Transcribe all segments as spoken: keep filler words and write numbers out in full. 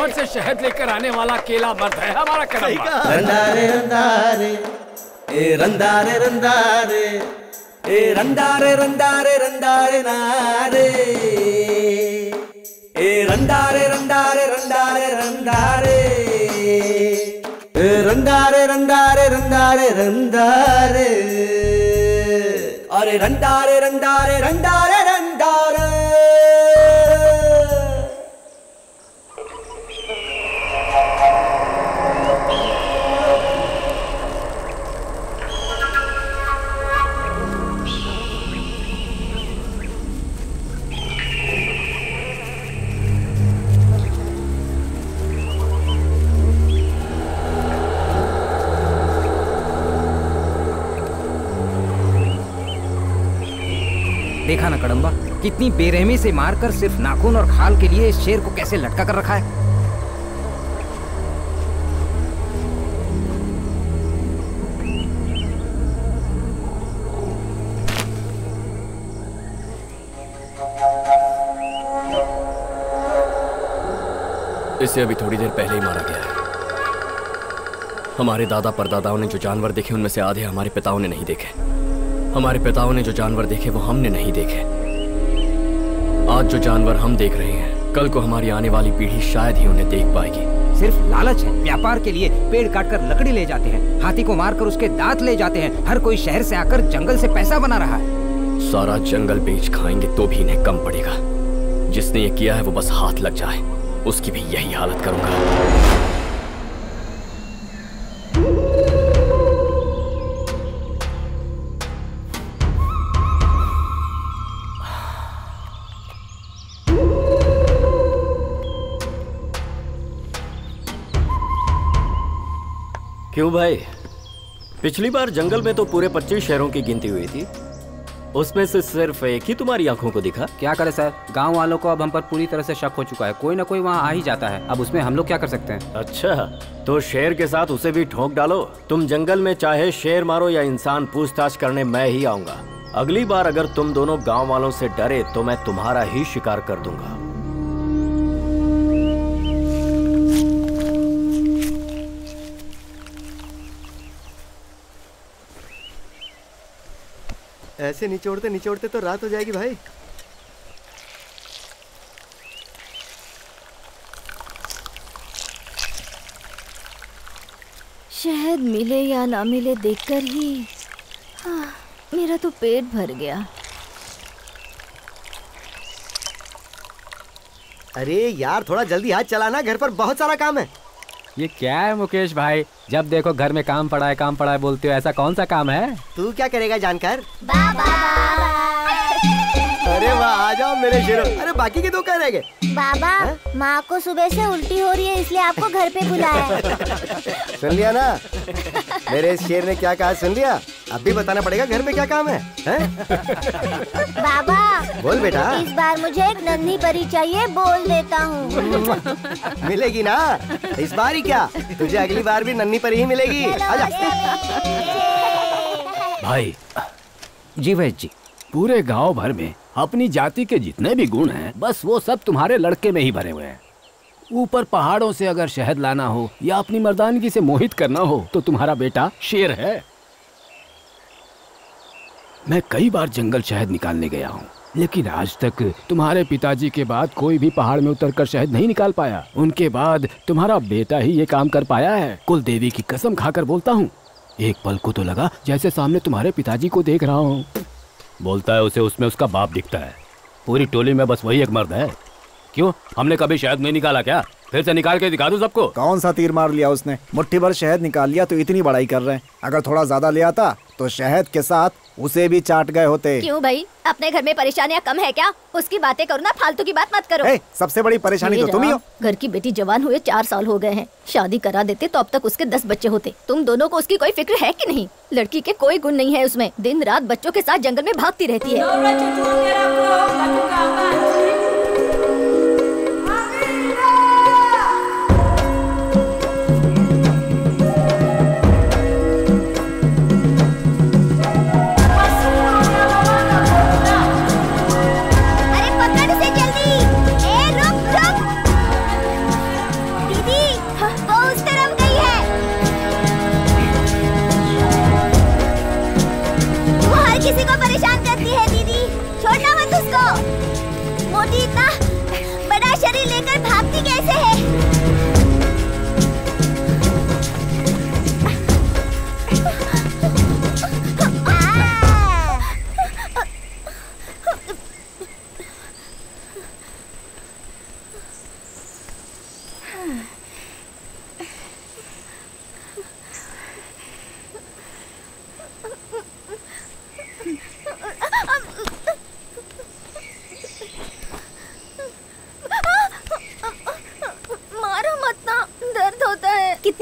पहाड़ से शहद लेकर आने वाला अकेला मर्द है हमारा कदम्बा। रंदारे रंदारे ए रंदारे रंदारे ए रंदारे रंदारे रंदारे नारे ए रंदारे रंदारे रंदारे रंदारे ए रंदारे रंदारे रंदारे रंदारे अरे रंदारे रंदारे रंदारे रंदारे। देखा ना कदम्बा, कितनी बेरहमी से मारकर सिर्फ नाखून और खाल के लिए इस शेर को कैसे लटका कर रखा है। इसे अभी थोड़ी देर पहले ही मारा गया है। हमारे दादा परदादाओं ने जो जानवर देखे उनमें से आधे हमारे पिताओं ने नहीं देखे। हमारे पिताओं ने जो जानवर देखे वो हमने नहीं देखे। आज जो जानवर हम देख रहे हैं कल को हमारी आने वाली पीढ़ी शायद ही उन्हें देख पाएगी। सिर्फ लालच है। व्यापार के लिए पेड़ काटकर लकड़ी ले जाते हैं, हाथी को मारकर उसके दांत ले जाते हैं। हर कोई शहर से आकर जंगल से पैसा बना रहा है। सारा जंगल बेच खाएंगे तो भी इन्हें कम पड़ेगा। जिसने ये किया है वो बस हाथ लग जाए, उसकी भी यही हालत करूंगा। क्यों भाई, पिछली बार जंगल में तो पूरे पच्चीस शहरों की गिनती हुई थी, उसमें से सिर्फ एक ही तुम्हारी आंखों को दिखा। क्या करे सर, गांव वालों को अब हम पर पूरी तरह से शक हो चुका है। कोई ना कोई वहां आ ही जाता है, अब उसमें हम लोग क्या कर सकते हैं। अच्छा, तो शेर के साथ उसे भी ठोक डालो। तुम जंगल में चाहे शेर मारो या इंसान, पूछताछ करने मैं ही आऊंगा। अगली बार अगर तुम दोनों गाँव वालों से डरे तो मैं तुम्हारा ही शिकार कर दूंगा। ऐसे निचोड़ते निचोड़ते तो रात हो जाएगी भाई। शहद मिले या ना मिले देखकर ही हाँ, मेरा तो पेट भर गया। अरे यार थोड़ा जल्दी हाथ चलाना, घर पर बहुत सारा काम है। ये क्या है मुकेश भाई, जब देखो घर में काम पड़ा है काम पड़ा है बोलते हो, ऐसा कौन सा काम है? तू क्या करेगा जानकर? बाबा। अरे वाह, आ जाओ मेरे शेरों। अरे बाकी के दो कहाँ रह गए? बाबा, माँ को सुबह से उल्टी हो रही है इसलिए आपको घर पे बुलाया। सुन लिया ना मेरे शेर ने क्या कहा, सुन लिया? अब भी बताना पड़ेगा घर में क्या काम है, है? बाबा बोल बेटा। इस बार मुझे एक नन्ही परी चाहिए, बोल देता हूँ। मिलेगी ना इस बार ही, क्या तुझे अगली बार भी नन्ही परी ही मिलेगी। आजा। भाई जी वैद्य जी, पूरे गांव भर में अपनी जाति के जितने भी गुण हैं बस वो सब तुम्हारे लड़के में ही भरे हुए हैं। ऊपर पहाड़ों से अगर शहद लाना हो या अपनी मर्दानगी से मोहित करना हो तो तुम्हारा बेटा शेर है। मैं कई बार जंगल शहद निकालने गया हूँ, लेकिन आज तक तुम्हारे पिताजी के बाद कोई भी पहाड़ में उतरकर शहद नहीं निकाल पाया। उनके बाद तुम्हारा बेटा ही ये काम कर पाया है। कुल देवी की कसम खाकर बोलता हूँ, एक पल को तो लगा जैसे सामने तुम्हारे पिताजी को देख रहा हूँ। बोलता है उसे उसमें उसका बाप दिखता है। पूरी टोली में बस वही एक मर्द है। क्यों, हमने कभी शहद नहीं निकाला क्या? फिर से निकाल के दिखा दूं सबको। कौन सा तीर मार लिया उसने, मुट्ठी भर शहद निकाल लिया तो इतनी बड़ाई कर रहे हैं। अगर थोड़ा ज्यादा ले आता तो शहद के साथ उसे भी चाट गए होते। क्यों भाई, अपने घर में परेशानियाँ कम है क्या? उसकी बातें करो ना, फालतू की बात मत करो। ए, सबसे बड़ी परेशानी तो तुम ही हो। घर की बेटी जवान हुए चार साल हो गए हैं, शादी करा देते तो अब तक उसके दस बच्चे होते। तुम दोनों को उसकी कोई फिक्र है कि नहीं? लड़की के कोई गुण नहीं है उसमें, दिन रात बच्चों के साथ जंगल में भागती रहती है।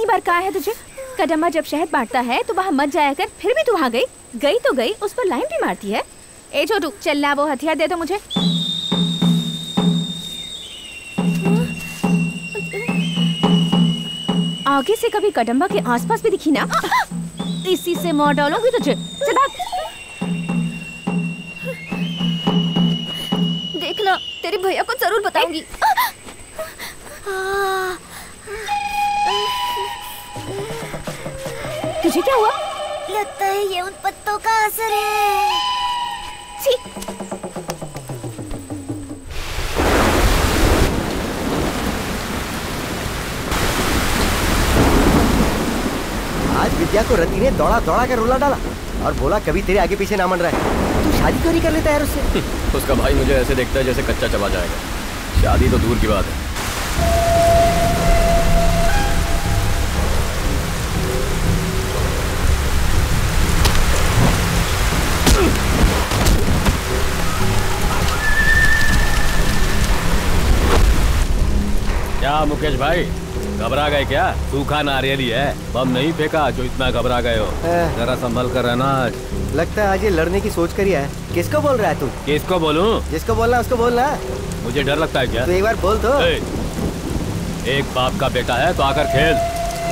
कितनी बार कहा है तुझे, कदम्बा जब शहद बांटता है तो वहाँ मत जाया कर, फिर भी तू वहाँ गई गई तो गई, उस पर लाइन भी मारती है। ए छोटू, चलना, वो हथियार दे दो मुझे। आगे से कभी कदम्बा के आसपास भी दिखी ना, इसी से मार डालूंगी तुझे। चल भाग। देखना, तेरे भैया को जरूर बताऊंगी। तुझे क्या हुआ? लगता है ये उन पत्तों का असर है। छी। आज विद्या को रति ने दौड़ा दौड़ा कर रुला डाला और बोला कभी तेरे आगे पीछे ना मन रहा है, तू शादी क्यों नहीं कर लेता यार उससे? उसका भाई मुझे ऐसे देखता है जैसे कच्चा चबा जाएगा। शादी तो दूर की बात है। क्या मुकेश भाई, घबरा गए क्या? सूखा नारियल ही है, बम नहीं फेंका जो इतना घबरा गए हो। जरा संभल कर रहना। आज लगता है आज ये लड़ने की सोच कर ही है। किसको बोल रहा है तू? किसको बोलूं? जिसको बोलना उसको बोलना। मुझे डर लगता है क्या? तो एक बार बोल तो। एक बाप का बेटा है तो आकर खेल।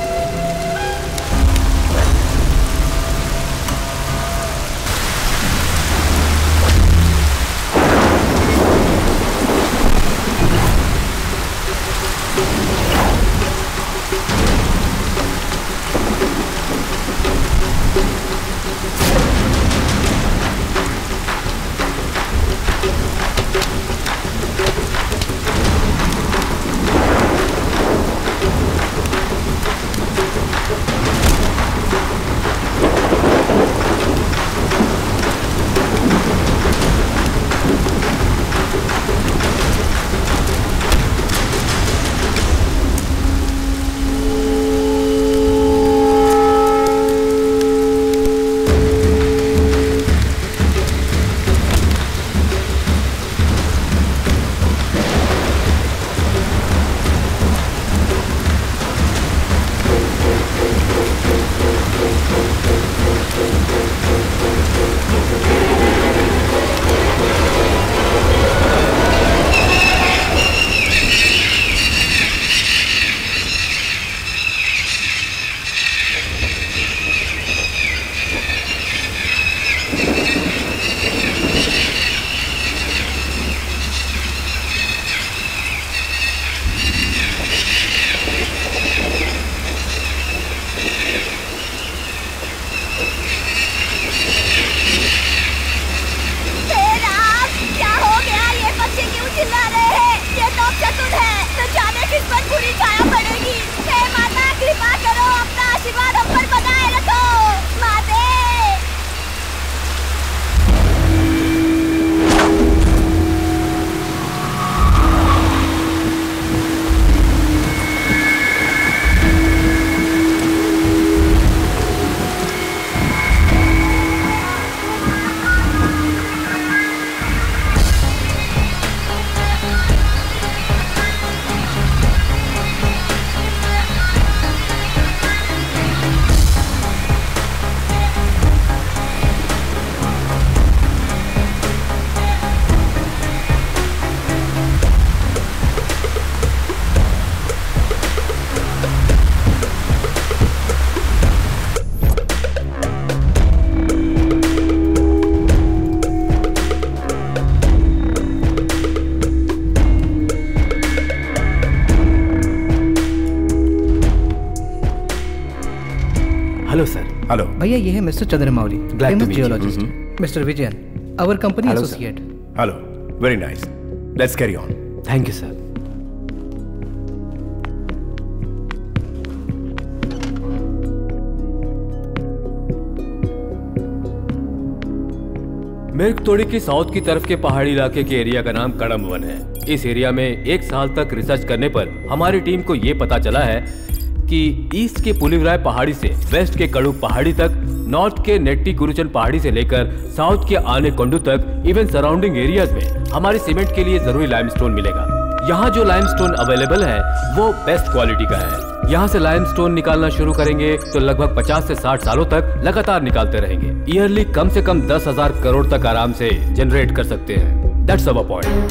Hello sir. हेलो भैया, ये है mister Chandramouli, famous geologist. Mister Vijayan, our company associate. Hello, very nice, let's carry on. Thank you sir. Mirgatodi की साउथ की तरफ के पहाड़ी इलाके के एरिया का नाम कड़म वन है। इस एरिया में एक साल तक रिसर्च करने पर हमारी टीम को ये पता चला है कि ईस्ट के पुलिवराय पहाड़ी से वेस्ट के कड़ुक पहाड़ी तक, नॉर्थ के नेट्टी गुरुचन पहाड़ी से लेकर साउथ के आने कोंडू तक, इवन सराउंडिंग एरियाज में हमारे सीमेंट के लिए जरूरी लाइमस्टोन मिलेगा। यहाँ जो लाइमस्टोन अवेलेबल है वो बेस्ट क्वालिटी का है। यहाँ से लाइमस्टोन निकालना शुरू करेंगे तो लगभग पचास से साठ सालों तक लगातार निकालते रहेंगे। ईयरली कम से कम दस हजार करोड़ तक आराम से जनरेट कर सकते हैं। That's our point.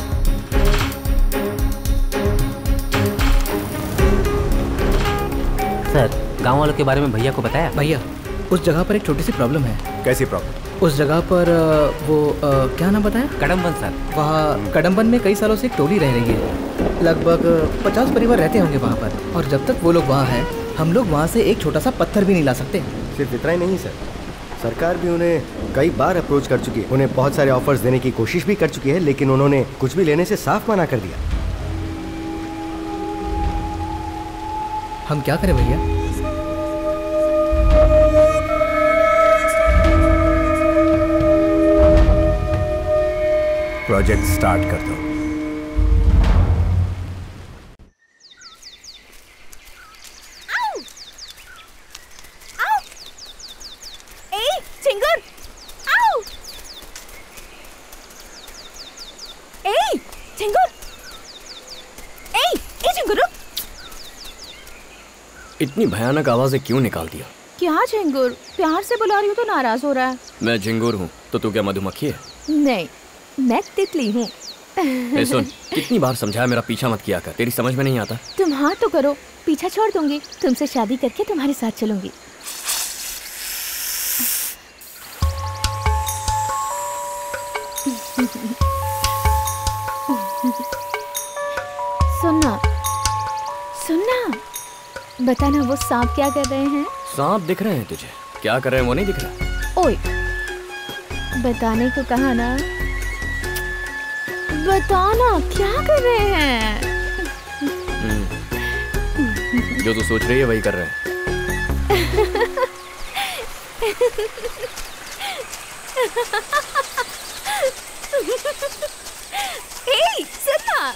सर, गांव वालों के बारे में भैया को बताया? भैया, उस जगह पर एक छोटी सी प्रॉब्लम है। कैसी प्रॉब्लम? उस जगह पर वो आ, क्या नाम बताया? कड़मबन सर। वहाँ कड़मबन में कई सालों से एक टोली रह रही है। लगभग पचास परिवार रहते होंगे वहाँ पर, और जब तक वो लोग वहाँ हैं हम लोग वहाँ से एक छोटा सा पत्थर भी नहीं ला सकते। सिर्फ इतना ही नहीं सर, सरकार भी उन्हें कई बार अप्रोच कर चुकी है, उन्हें बहुत सारे ऑफर्स देने की कोशिश भी कर चुकी है, लेकिन उन्होंने कुछ भी लेने से साफ मना कर दिया। हम क्या करें भैया? प्रोजेक्ट स्टार्ट कर दो। ए, चिंगूर! आओ! ए, चिंगूर! ए, ए, चिंगूर, रुक! इतनी भयानक आवाजें क्यों निकाल दिया? क्या झिंगुर? प्यार से बुला रही हूँ तो नाराज हो रहा है। मैं झिंगुर हूँ तो तू क्या मधुमक्खी है? नहीं, मैं तितली हूँ। ए सुन, कितनी बार समझाया मेरा पीछा मत किया कर, तेरी समझ में नहीं आता। तुम हाँ तो करो, पीछा छोड़ दूंगी, तुमसे शादी करके तुम्हारे साथ चलूंगी। सुनना सुनना, बताना वो सांप क्या कर रहे हैं? सांप दिख रहे हैं तुझे? क्या कर रहे हैं वो नहीं दिख रहा? ओए, बताने को कहा ना, बताना क्या कर रहे हैं? जो तू सोच रही है वही कर रहे हैं। ए, सुनना!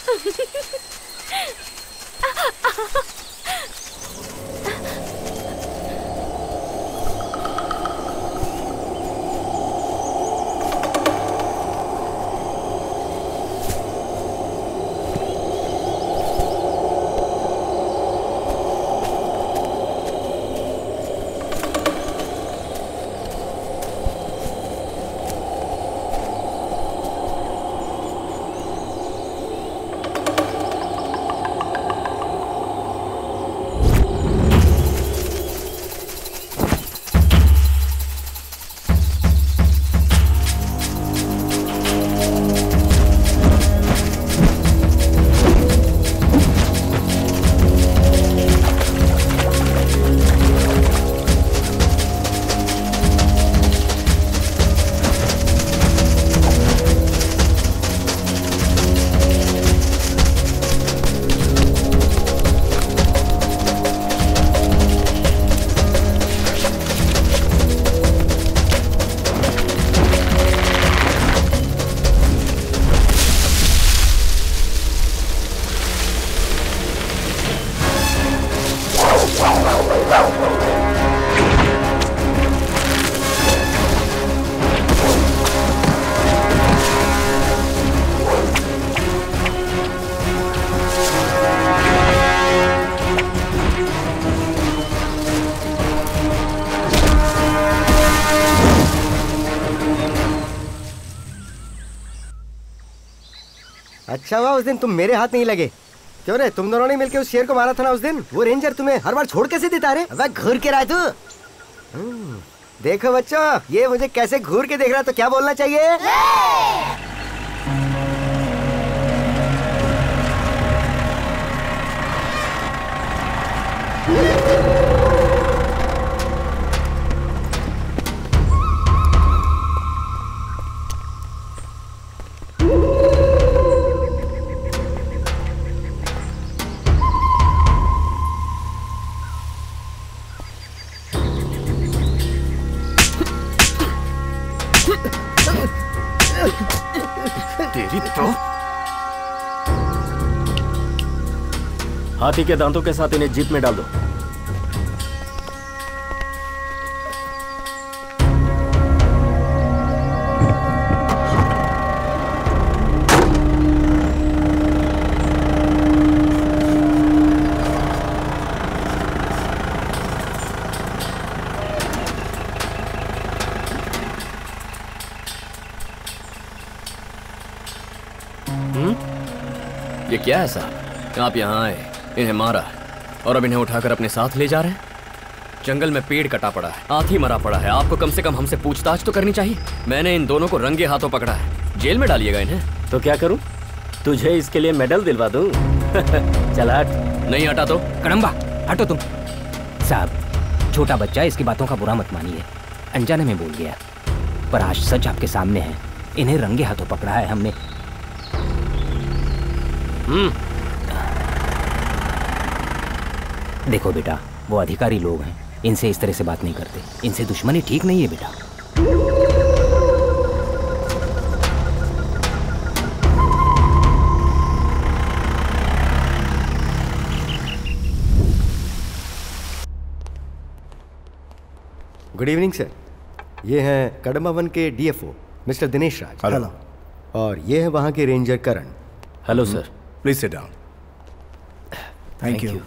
अच्छा हुआ उस दिन तुम मेरे हाथ नहीं लगे। क्यों रे, तुम दोनों ने मिलकर उस शेर को मारा था ना उस दिन? वो रेंजर तुम्हें हर बार छोड़ कैसे देता रे? अब घूर के रहा तू। देखो बच्चों, ये मुझे कैसे घूर के देख रहा, तो क्या बोलना चाहिए? तेरी तो हाथी के दांतों के साथ इन्हें जीप में डाल दो। क्या है साहब? आप यहाँ आए, इन्हें मारा और अब इन्हें उठाकर अपने साथ ले जा रहे हैं? जंगल में पेड़ कटा पड़ा है, हाथी मरा पड़ा है, आपको कम से कम हमसे पूछताछ तो करनी चाहिए। मैंने इन दोनों को रंगे हाथों पकड़ा है, जेल में डालिएगा इन्हें। तो क्या करूं? तुझे इसके लिए मेडल दिलवा दूं? चल हट। नहीं हटा तो कड़म्बा हटो तुम। साहब छोटा बच्चा, इसकी बातों का बुरा मत मानिए, अनजाने में बोल गया, पर आज सच आपके सामने है। इन्हें रंगे हाथों पकड़ा है हमने। हम्म देखो बेटा, वो अधिकारी लोग हैं, इनसे इस तरह से बात नहीं करते, इनसे दुश्मनी ठीक नहीं है बेटा। गुड इवनिंग सर, ये हैं कड़म्बा वन के DFO mister Dinesh Raj. Hello. और ये है वहाँ के ranger Karan. Hello sir. Please sit down. Thank you.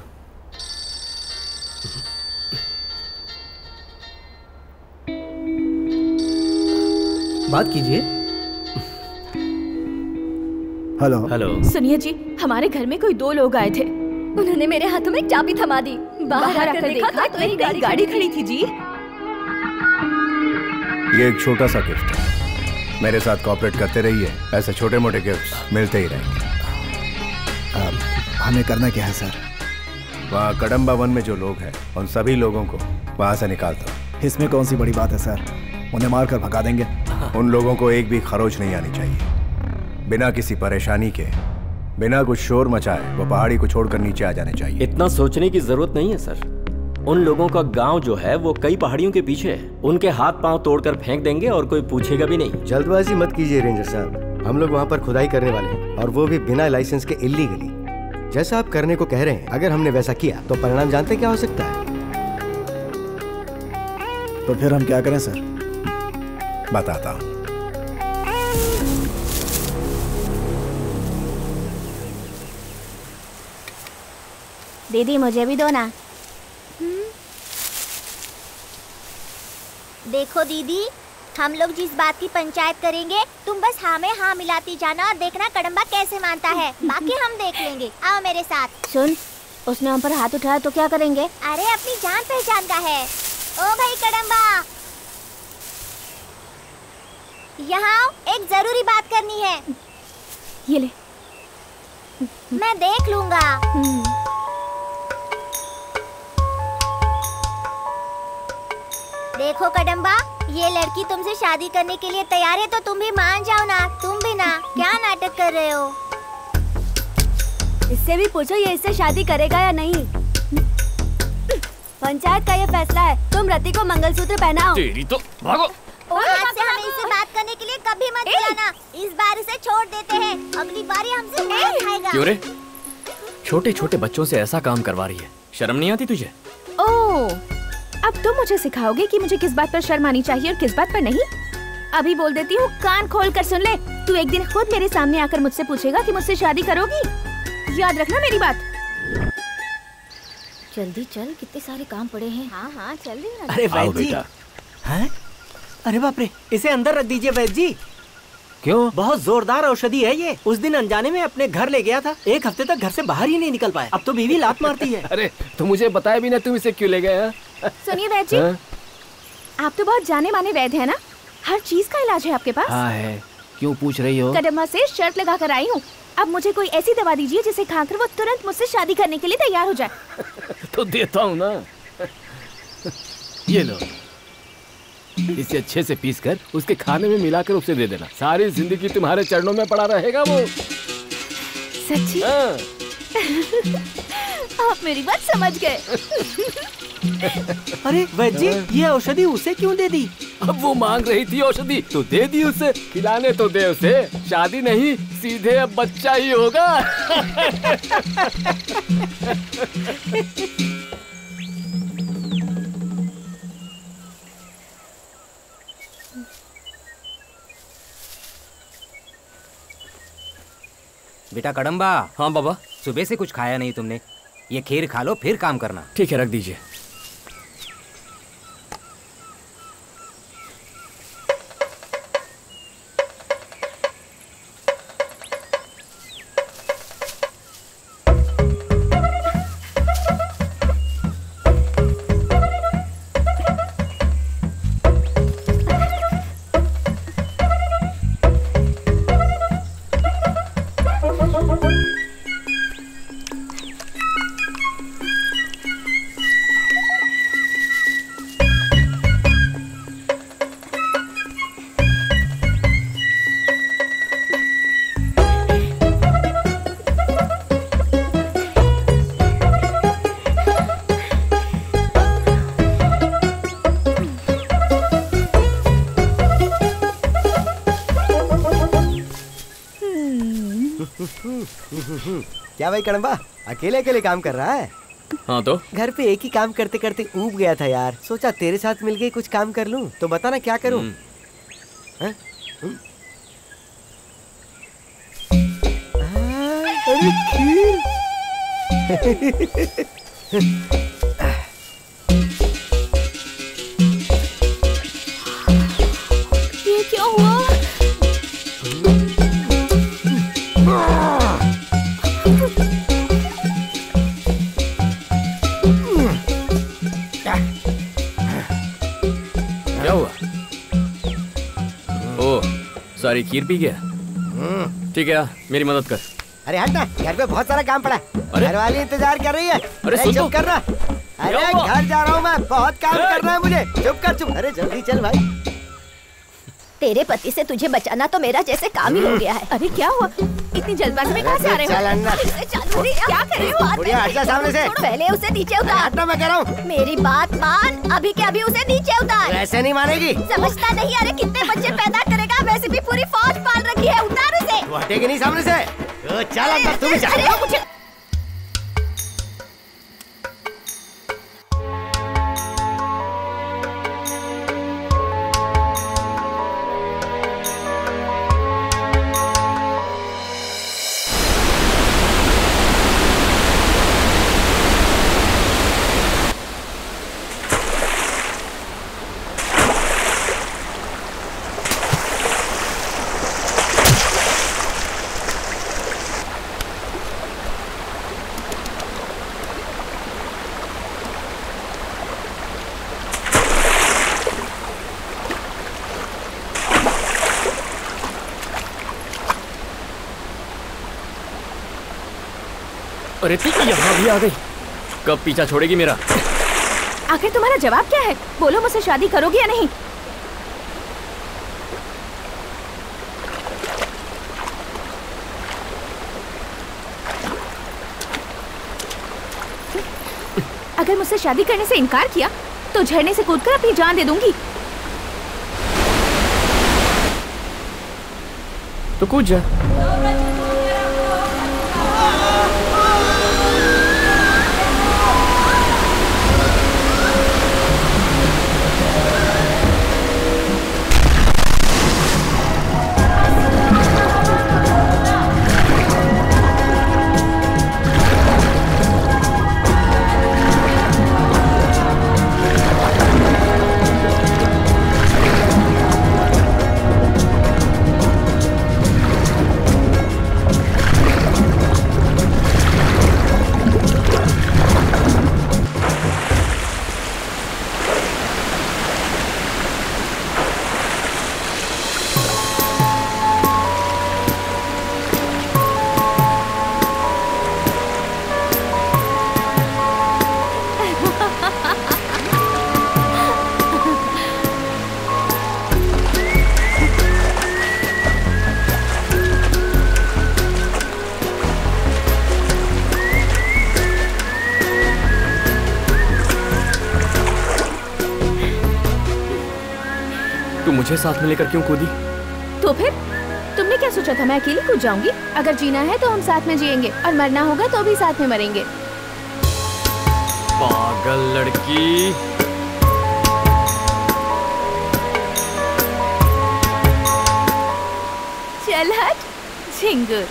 बात कीजिए। हेलो। हेलो। सुनिए जी, हमारे घर में कोई दो लोग आए थे। उन्होंने मेरे हाथों में चाबी थमा दी। बाहर आकर देखा तो एक गाड़ी गाड़ी खड़ी थी जी। ये एक छोटा सा गिफ्ट है, मेरे साथ कोऑपरेट करते रहिए, ऐसे छोटे मोटे गिफ्ट्स मिलते ही रहेंगे। अब हमें करना क्या है सर? वहाँ कड़म्बा वन में जो लोग हैं उन सभी लोगों को वहाँ से निकाल दो। इसमें कौन सी बड़ी बात है सर, उन्हें मार कर भगा देंगे। उन लोगों को एक भी खरोच नहीं आनी चाहिए। बिना किसी परेशानी के, बिना कुछ शोर मचाए वो पहाड़ी को छोड़कर नीचे आ जाने चाहिए। इतना सोचने की जरूरत नहीं है सर। उन लोगों का गांव जो है वो कई पहाड़ियों के पीछे है, उनके हाथ पांव तोड़कर फेंक देंगे और कोई पूछेगा भी नहीं। जल्दबाजी मत कीजिए रेंजर साहब, हम लोग वहाँ पर खुदाई करने वाले हैं और वो भी बिना लाइसेंस के इल्लीगली। जैसा आप करने को कह रहे हैं, अगर हमने वैसा किया तो परिणाम जानते क्या हो सकता है? तो फिर हम क्या करें सर? बताता हूँ। दीदी मुझे भी दो ना। देखो दीदी, हम लोग जिस बात की पंचायत करेंगे तुम बस हाँ में हाँ मिलाती जाना और देखना कड़म्बा कैसे मानता है, बाकी हम देख लेंगे। आओ मेरे साथ। सुन, उसने हम पर हाथ उठाया तो क्या करेंगे? अरे अपनी जान पहचान का है। ओ भाई कड़म्बा, यहाँ एक जरूरी बात करनी है। ये ले। मैं देख लूंगा। देखो कड़म्बा, ये लड़की तुमसे शादी करने के लिए तैयार है तो तुम भी मान जाओ ना। तुम भी ना, क्या नाटक कर रहे हो? इससे भी पूछो ये इससे शादी करेगा या नहीं। पंचायत का ये फैसला है, तुम रति को मंगलसूत्र पहनाओ। तेरी तो भागो। आज से हमें इससे बात करने के लिए कभी मत बुलाना। इस बार इसे छोड़ देते हैं, अगली बार ये हमसे नहीं खाएगा। क्यों रे? छोटे छोटे बच्चों से ऐसा काम करवा रही है, शर्म नहीं आती तुझे? ओह, अब तुम मुझे सिखाओगे कि मुझे किस बात पर शर्म आनी चाहिए और किस बात पर नहीं? अभी बोल देती हूँ, कान खोल कर सुन ले। तू एक दिन खुद मेरे सामने आकर मुझसे पूछेगा कि मुझसे शादी करोगी। याद रखना मेरी बात। जल्दी चल, कितने सारे काम पड़े हैं। हाँ हाँ चल रही है। अरे वैद जी, हैं? अरे बाप रे, इसे अंदर रख दीजिए वैद जी। क्यों? बहुत जोरदार औषधि है ये। उस दिन अनजाने में अपने घर ले गया था, एक हफ्ते तक घर से बाहर ही नहीं निकल पाया। अब तो बीवी लात मारती है। अरे तो मुझे बताया भी ना, तुम इसे क्यों ले गए? सुनिए वैद जी, आप तो बहुत जाने माने वैद है ना, हर चीज का इलाज है आपके पास। हाँ है, क्यों पूछ रही हो? कदम्बा से शर्त लगा कर आई हूँ, अब मुझे कोई ऐसी दवा दीजिए जिसे खाकर वो तुरंत मुझसे शादी करने के लिए तैयार हो जाए। तो देता हूँ ना, ये लो। इसे अच्छे से पीसकर उसके खाने में मिलाकर उसे दे देना, सारी जिंदगी तुम्हारे चरणों में पड़ा रहेगा वो। सच्ची? आप मेरी बात समझ गए। अरे वैद जी, ये औषधि उसे क्यों दे दी? अब वो मांग रही थी औषधि तो दे दी उसे। खिलाने तो दे उसे, शादी नहीं, सीधे अब बच्चा ही होगा। बेटा कड़म्बा। हाँ बाबा। सुबह से कुछ खाया नहीं तुमने, ये खीर खा लो फिर काम करना। ठीक है, रख दीजिए। क्या भाई कड़म्बा, अकेले अकेले काम कर रहा है? हाँ तो घर पे एक ही काम करते करते ऊब गया था यार, सोचा तेरे साथ मिलके कुछ काम कर लूं। तो बता ना क्या करूं? हैं? अरे खीर। ये क्या हुआ? क्या हुआ? ओ, सारी खीर पी गया? ठीक है, मेरी मदद कर। अरे हट ना, घर पे बहुत सारा काम पड़ा है। घर वाली इंतजार कर रही है। अरे सुन चुप कर रहा। अरे घर जा रहा हूँ मैं, बहुत काम करना है मुझे। चुप कर चुप। अरे जल्दी चल भाई। तेरे पति से तुझे बचाना तो मेरा जैसे काम ही हो गया है। अरे क्या हुआ? इतनी जल्दबाजी में कहाँ से आ रहे हो? चल अन्ना। क्या कर रहे हो? बुढ़िया हट जा सामने से। पहले उसे नीचे उतार। हटना मैं कह रहा हूँ। मेरी बात मान, अभी के अभी उसे नीचे उतार। वैसे नहीं मानेगी। समझता नहीं? अरे कितने बच्चे पैदा करेगा, वैसे भी पूरी फौज पाल रखी है। उतार उसे। तू हटेगी नहीं सामने से। चल अंदर, तू भी चल। मुझे अरे तू यहाँ भी आ गई। कब पीछा छोड़ेगी मेरा? आखिर तुम्हारा जवाब क्या है? बोलो, मुझसे शादी करोगी या नहीं? अगर मुझसे शादी करने से इनकार किया तो झरने से कूदकर अपनी जान दे दूंगी। तो कूद जा। मुझे साथ में लेकर क्यों कूदी? तो फिर तुमने क्या सोचा था मैं अकेली कूद जाऊंगी? अगर जीना है तो हम साथ में जिएंगे और मरना होगा तो भी साथ में मरेंगे। पागल लड़की। चल हट झिंगुर।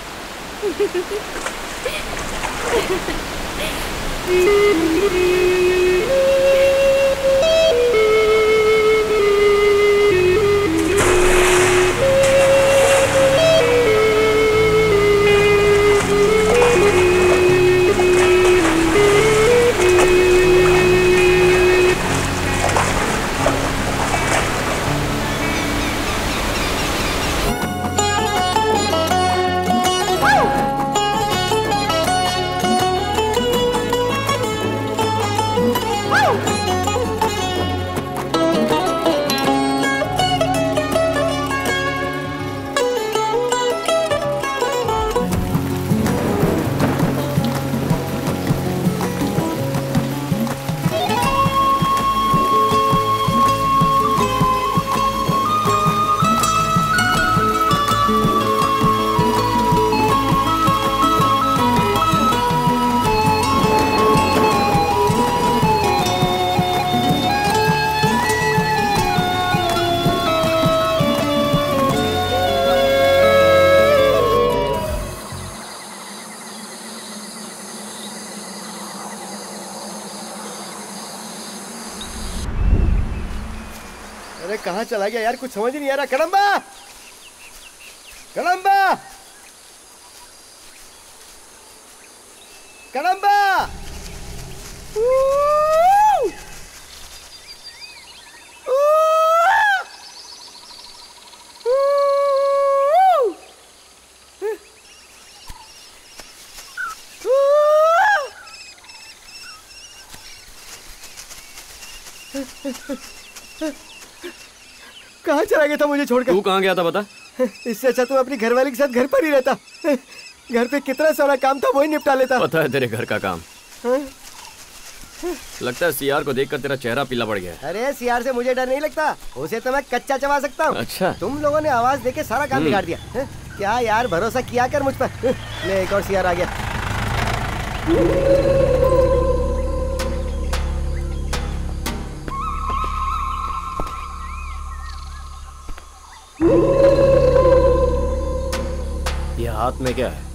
अरे कहाँ चला गया यार, कुछ समझ ही नहीं आ रहा। कदम्बा, कदम्बा, कदम्बा। कहाँ चला गया था मुझे छोड़कर? तू कहाँ गया था बता? इससे अच्छा तू अपनी घरवाली के साथ घर पर ही रहता। घर पे कितना सारा काम था वही निपटा लेता। पता है तेरे घर का काम? हाँ? लगता है सीआर को देखकर तेरा चेहरा पीला पड़ गया है। अरे सीआर से मुझे डर नहीं लगता, उसे तो मैं कच्चा चबा सकता हूँ। अच्छा। तुम लोगों ने आवाज देके सारा काम बिगाड़ दिया। है? क्या यार, भरोसा किया कर मुझ पर। ले एक और सीआर आ गया। ये हाथ में क्या है?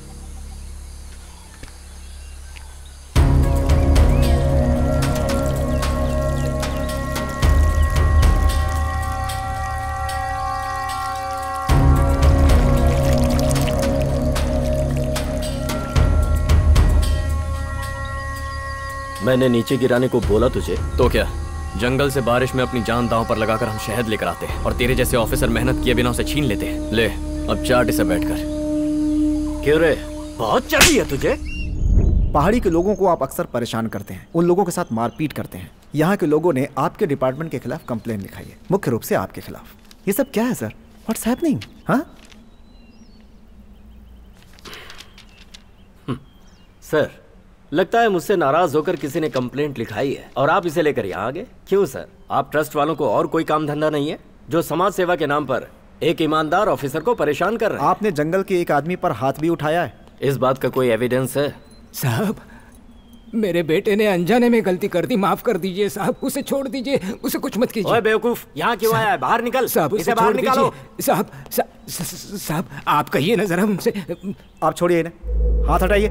मैंने नीचे गिराने को बोला तुझे तो क्या? जंगल से बारिश में अपनी जान दांव पर लगाकर हम शहद लेकर आते हैं और तेरे जैसे ऑफिसर मेहनत किए बिना उसे छीन लेते हैं। ले अब चाट इसे बैठकर। क्यों रे, बहुत चढ़ी है तुझे? पहाड़ी के लोगों को आप अक्सर परेशान करते हैं, उन लोगों के साथ मारपीट करते हैं। यहाँ के लोगों ने आपके डिपार्टमेंट के खिलाफ कंप्लेन लिखाई है, मुख्य रूप से आपके खिलाफ। ये सब क्या है सर? What's happening? हाँ सर, लगता है मुझसे नाराज होकर किसी ने कंप्लेंट लिखाई है और आप इसे लेकर यहाँ आ गए। क्यों सर, आप ट्रस्ट वालों को और कोई काम धंधा नहीं है जो समाज सेवा के नाम पर एक ईमानदार ऑफिसर को परेशान कर रहे हैं? आपने जंगल के एक आदमी पर हाथ भी उठाया है। इस बात का कोई एविडेंस है? साहब, मेरे बेटे ने अनजाने में गलती कर दी, माफ कर दीजिए साहब। उसे छोड़ दीजिए, उसे कुछ मत कीजिए। ओए बेवकूफ, यहाँ क्यों आया है? बाहर निकल साहब, इसे बाहर निकालो। साहब साहब, आप कहिए ना जरा हमसे। आप छोड़िए इन्हें, हाथ हटाइए।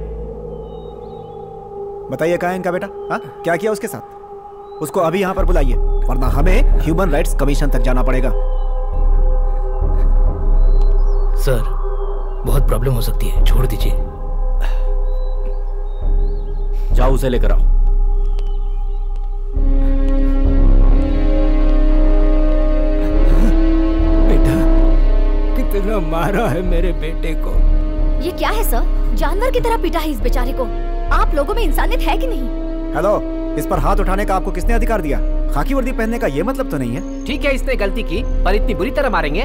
बताइए कहाँ है इनका बेटा? हाँ, क्या किया उसके साथ? उसको अभी यहाँ पर बुलाइए, वरना हमें ह्यूमन राइट्स कमीशन तक जाना पड़ेगा। सर, बहुत प्रॉब्लम हो सकती है, छोड़ दीजिए। जाओ उसे लेकर आओ। बेटा, कितना मारा है मेरे बेटे को। ये क्या है सर? जानवर की तरह पीटा है इस बेचारे को। आप लोगों में इंसानियत है कि नहीं? हेलो, इस पर हाथ उठाने का आपको किसने अधिकार दिया? खाकी वर्दी पहनने का ये मतलब तो नहीं है। ठीक है, इसने गलती की, पर इतनी बुरी तरह मारेंगे?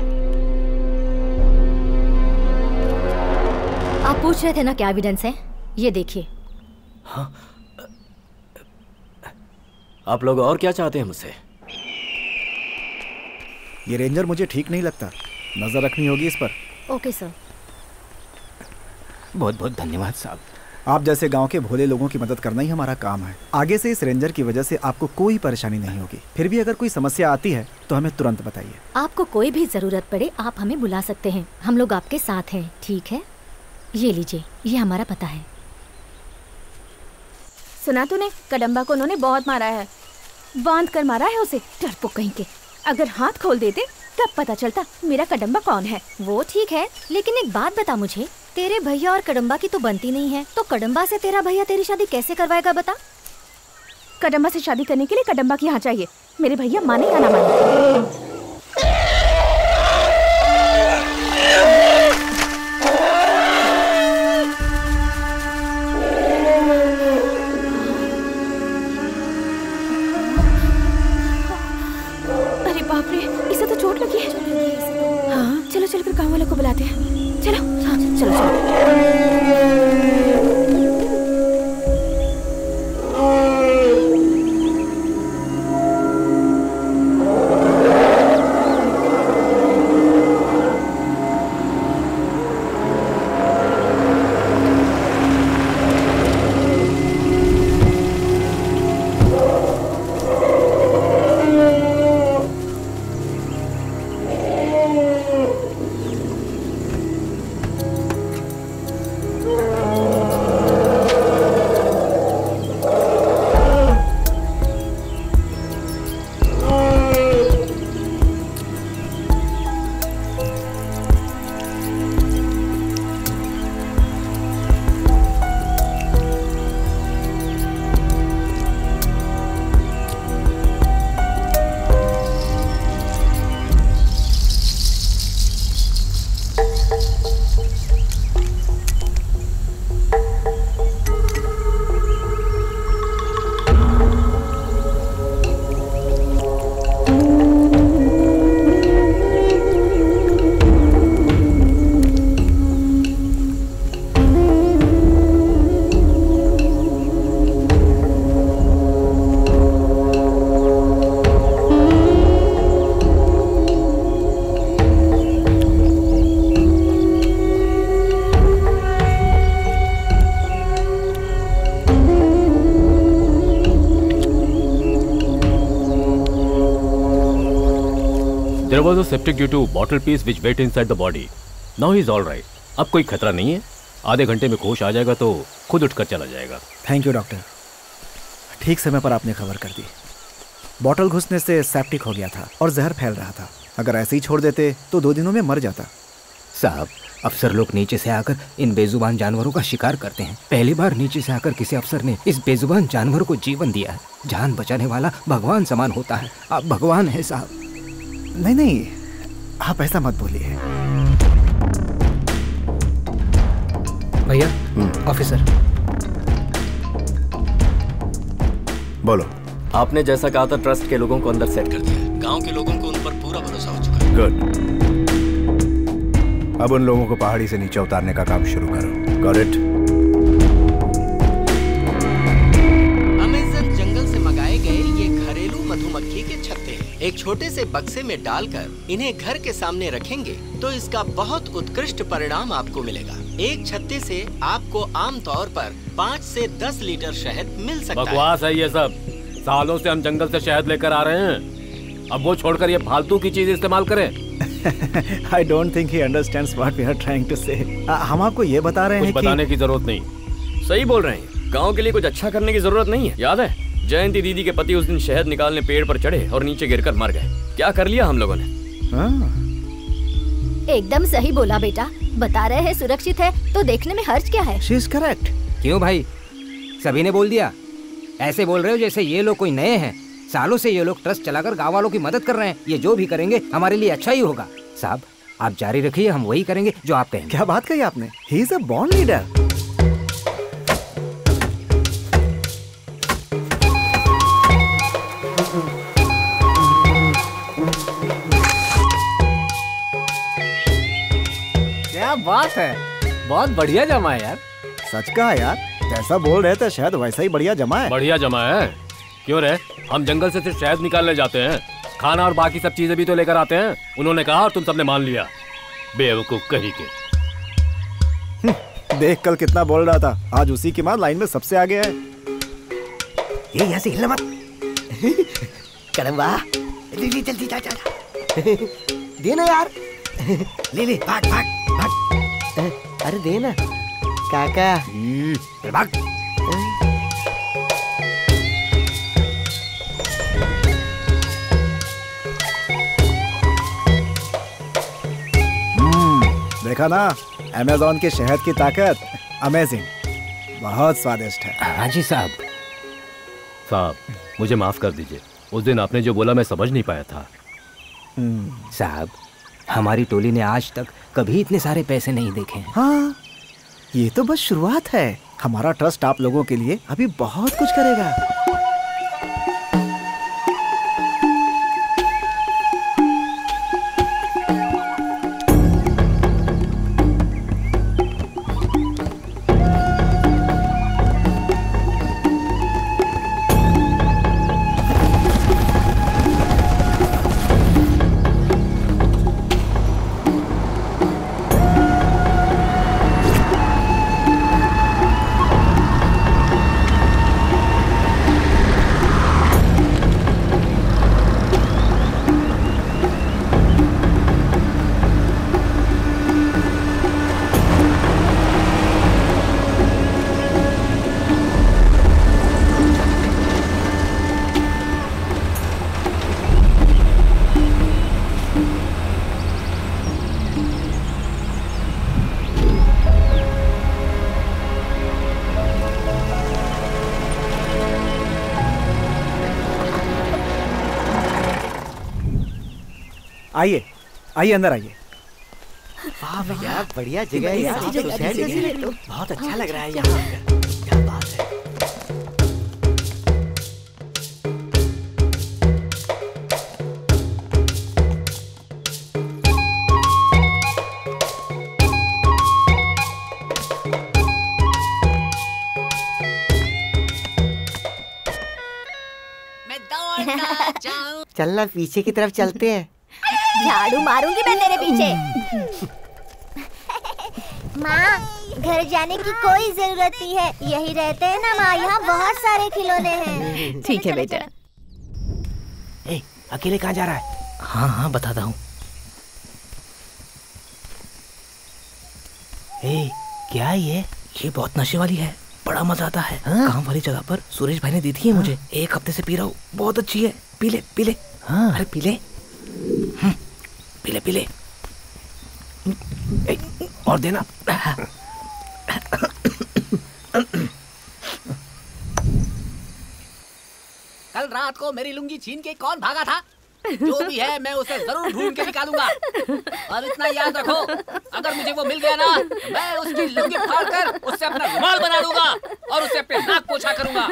आप पूछ रहे थे ना क्या एविडेंस है? ये देखिए। हाँ? आप लोग और क्या चाहते हैं मुझसे? ये रेंजर मुझे ठीक नहीं लगता, नजर रखनी होगी इस पर। Okay sir. बहुत बहुत धन्यवाद साहब। आप जैसे गांव के भोले लोगों की मदद करना ही हमारा काम है। आगे से इस रेंजर की वजह से आपको कोई परेशानी नहीं होगी। फिर भी अगर कोई समस्या आती है तो हमें तुरंत बताइए। आपको कोई भी जरूरत पड़े आप हमें बुला सकते हैं, हम लोग आपके साथ हैं। ठीक है, ये लीजिए, ये हमारा पता है। सुना तूने? कदम्बा को उन्होंने बहुत मारा है, बांध कर मारा है उसे, डरपोक कहीं के। अगर हाथ खोल देते तब पता चलता मेरा कदम्बा कौन है। वो ठीक है, लेकिन एक बात बता मुझे, तेरे भैया और कदम्बा की तो बनती नहीं है, तो कदम्बा से तेरा भैया तेरी शादी कैसे करवाएगा बता? कदम्बा से शादी करने के लिए कदम्बा की यहाँ चाहिए, मेरे भैया माने या ना माने। अरे बाप रे, इसे तो चोट लगी है। हाँ चलो चलो, फिर काम वालों को बुलाते हैं। चलो हाँ चलो चलो। There was a septic due to bottle piece which went inside the body. Now he is all right. अब कोई खतरा नहीं है। आधे घंटे में होश आ जाएगा तो खुद उठकर चला जाएगा। थैंक यू डॉक्टर, ठीक समय पर आपने खबर कर दी। बॉटल घुसने से सेप्टिक हो गया था और जहर फैल रहा था। अगर ऐसे ही छोड़ देते तो दो दिनों में मर जाता। साहब, अफसर लोग नीचे से आकर इन बेजुबान जानवरों का शिकार करते हैं। पहली बार नीचे से आकर किसी अफसर ने इस बेजुबान जानवर को जीवन दिया है। जान बचाने वाला भगवान समान होता है। आप भगवान है साहब। नहीं नहीं, आप ऐसा मत बोलिए। भैया, ऑफिसर। बोलो। आपने जैसा कहा था ट्रस्ट के लोगों को अंदर सेट कर दिया। गांव के लोगों को उन पर पूरा भरोसा हो चुका है। गुड। अब उन लोगों को पहाड़ी से नीचे उतारने का काम शुरू करो। Got it? अमेज़न जंगल से मंगाए गए ये घरेलू मधुमक्खी के छत्ते एक छोटे से बक्से में डालकर इन्हें घर के सामने रखेंगे तो इसका बहुत उत्कृष्ट परिणाम आपको मिलेगा। एक छत्ते से आपको आमतौर पर पाँच से दस लीटर शहद मिल सकता है। बकवास है ये सब। सालों से हम जंगल से शहद लेकर आ रहे हैं, अब वो छोड़कर ये फालतू की चीज इस्तेमाल करें। I don't think he understands what we are trying to say. हम आपको ये बता रहे हैं कि बताने की जरूरत नहीं। सही बोल रहे हैं, गांव के लिए कुछ अच्छा करने की जरूरत नहीं है। याद है जयंती दीदी के पति उस दिन शहद निकालने पेड़ पर चढ़े और नीचे गिरकर मर गए। क्या कर लिया हम लोगों ने। एकदम सही बोला बेटा। बता रहे हैं सुरक्षित है तो देखने में हर्ज क्या है। She is correct. क्यों भाई, सभी ने बोल दिया। ऐसे बोल रहे हो जैसे ये लोग कोई नए हैं। सालों से ये लोग ट्रस्ट चलाकर गाँव वालों की मदद कर रहे हैं। ये जो भी करेंगे हमारे लिए अच्छा ही होगा। साहब, आप जारी रखिए, हम वही करेंगे जो आप कहेंगे। क्या बात कही आपने? He is a born leader. क्या बात है, बहुत बढ़िया जमा है यार। सच कहा यार, जैसा बोल रहे थे शायद वैसा ही बढ़िया जमा है। बढ़िया जमा है? क्यों रे, हम जंगल से सिर्फ शहद निकालने जाते हैं, खाना और बाकी सब चीजें भी तो लेकर आते हैं। उन्होंने कहा और तुम सबने मान लिया। बेवकूफ कहीं के। देख कल कितना बोल रहा था, आज उसी की मां लाइन में सबसे आगे है। ये यहाँ से हिलना मत। कड़वा, जल्दी जल्दी जा जा। देना यार। ले ले, भाग भाग भाग। अरे देना काका। भाग। देखा ना अमेज़न के शहद की ताकत। अमेजिंग, बहुत स्वादिष्ट है। हाँ जी साहब। साहब, मुझे माफ कर दीजिए। उस दिन आपने जो बोला मैं समझ नहीं पाया था। साहब, हमारी टोली ने आज तक कभी इतने सारे पैसे नहीं देखे हैं। हाँ, ये तो बस शुरुआत है। हमारा ट्रस्ट आप लोगों के लिए अभी बहुत कुछ करेगा। आइए आइए, अंदर आइए। वाह भैया, बढ़िया जगह है यार। बहुत अच्छा लग रहा है यहाँ। क्या बात है। चलना, पीछे की तरफ चलते हैं। झाड़ू मारूंगी मैं तेरे पीछे। माँ, घर जाने की कोई जरूरत नहीं है, यही रहते हैं ना माँ। यहाँ बहुत सारे खिलौने हैं। ठीक है बेटा। ए, अकेले कहाँ जा रहा है? हाँ हाँ बताता हूँ। ए, क्या है ये? ये बहुत नशे वाली है, बड़ा मजा आता है। हाँ? काम वाली जगह पर सुरेश भाई ने दी थी हाँ? मुझे, एक हफ्ते से पी रहा हूँ, बहुत अच्छी है। पी ले पी ले। हाँ? अरे पी ले, पी ले पी ले। ए, और देना। कल रात को मेरी लुंगी छीन के कौन भागा था? जो भी है मैं उसे जरूर ढूंढ के निकालूंगा। और इतना याद रखो, अगर मुझे वो मिल गया ना, मैं उसकी लुंगी फाड़कर उससे अपना रुमाल बना दूंगा और उससे अपने नाक पोछा करूंगा।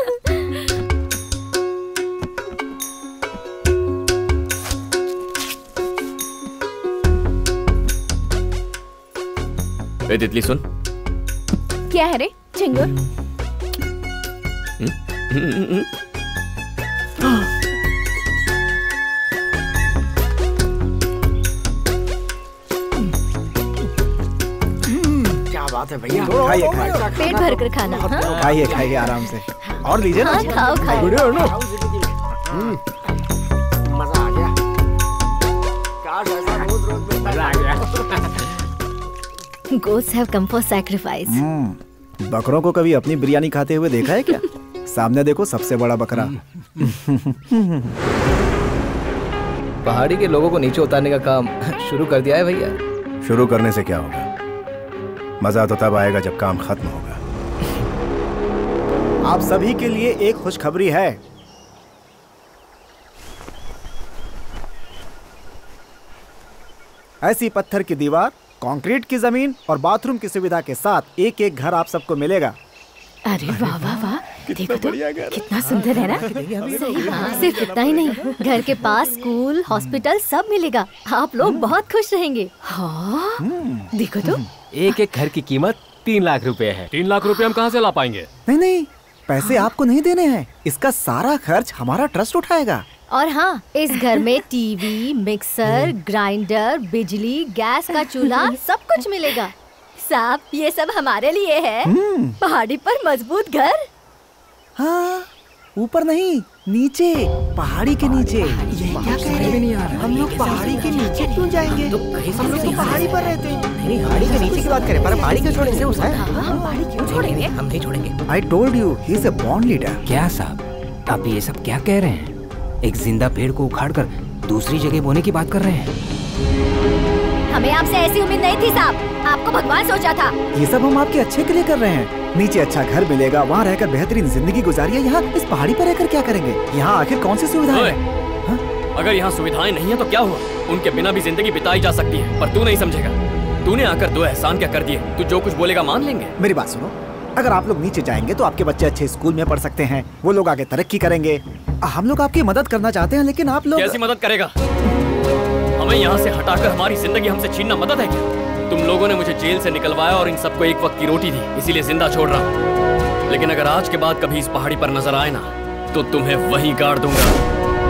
ए तितली सुन। क्या है रे चिंगुर? बात है भैया, खाइए खाइए, पेट भर कर खाना। खाइए खाइए आराम से, और लीजिए ना। हाँ, खाओ खाओ। मजा आ गया, काश ऐसा रोज रोज मजा आ गया। Goats have come for sacrifice. बकरों को कभी अपनी बिरयानी खाते हुए देखा है क्या? सामने देखो, सबसे बड़ा बकरा। पहाड़ी के लोगों को नीचे उतारने का काम शुरू कर दिया है भैया। शुरू करने से क्या होगा? मजा तो तब आएगा जब काम खत्म होगा। आप सभी के लिए एक खुशखबरी है। ऐसी पत्थर की दीवार, कंक्रीट की जमीन और बाथरूम की सुविधा के साथ एक एक घर आप सबको मिलेगा। अरे वाह वाह वाह, देखो तो कितना सुंदर है ना। सही हाँ, सिर्फ इतना ही नहीं, घर के पास स्कूल, हॉस्पिटल सब मिलेगा। आप लोग बहुत खुश रहेंगे। हाँ देखो तो, एक एक घर की कीमत तीन लाख रुपए है। तीन लाख रुपए हम कहाँ से ला पाएंगे? नहीं नहीं, पैसे आपको नहीं देने हैं, इसका सारा खर्च हमारा ट्रस्ट उठाएगा। और हाँ, इस घर में टीवी, मिक्सर, ग्राइंडर, बिजली, गैस का चूल्हा सब कुछ मिलेगा। साहब, ये सब हमारे लिए है। पहाड़ी पर मजबूत घर। हाँ, ऊपर नहीं, नीचे, पहाड़ी के नीचे। ये क्या कह रहे हैं? हम लोग पहाड़ी के नीचे क्यों जाएंगे? तो हम लोग तो पहाड़ी पर रहते हैं। नहीं, पहाड़ी के नीचे की बात करें, पर पहाड़ी क्यों छोड़ेंगे? उस है? हम पहाड़ी क्यों छोड़ेंगे? हम नहीं छोड़ेंगे। I told you, he is a born leader. क्या साहब, आप ये सब क्या कह रहे हैं? एक जिंदा पेड़ को उखाड़कर दूसरी जगह बोने की बात कर रहे हैं। हमें आपसे ऐसी उम्मीद नहीं थी साहब, आपको भगवान सोचा था। ये सब हम आपके अच्छे के लिए कर रहे हैं। नीचे अच्छा घर मिलेगा, वहाँ रहकर बेहतरीन जिंदगी गुजारिए। यहाँ इस पहाड़ी पर रहकर क्या करेंगे? यहाँ आखिर कौन सी सुविधाएं हैं? हाँ? अगर यहाँ सुविधाएं नहीं है तो क्या हुआ? उनके बिना भी जिंदगी बिताई जा सकती है, पर तू नहीं समझेगा। तूने आकर दो एहसान क्या कर दिए? तू जो कुछ बोलेगा मान लेंगे। मेरी बात सुनो, अगर आप लोग नीचे जाएंगे तो आपके बच्चे अच्छे स्कूल में पढ़ सकते हैं, वो लोग आगे तरक्की करेंगे। हम लोग आपकी मदद करना चाहते हैं, लेकिन आप लोग कैसी मदद करेगा? हमें यहाँ से हटाकर हमारी जिंदगी हमसे छीनना मदद है क्या? तुम लोगों ने मुझे जेल से निकलवाया और इन सबको एक वक्त की रोटी दी, इसीलिए जिंदा छोड़ रहा हूँ। लेकिन अगर आज के बाद कभी इस पहाड़ी पर नजर आए ना, तो तुम्हें वहीं गाड़ दूंगा।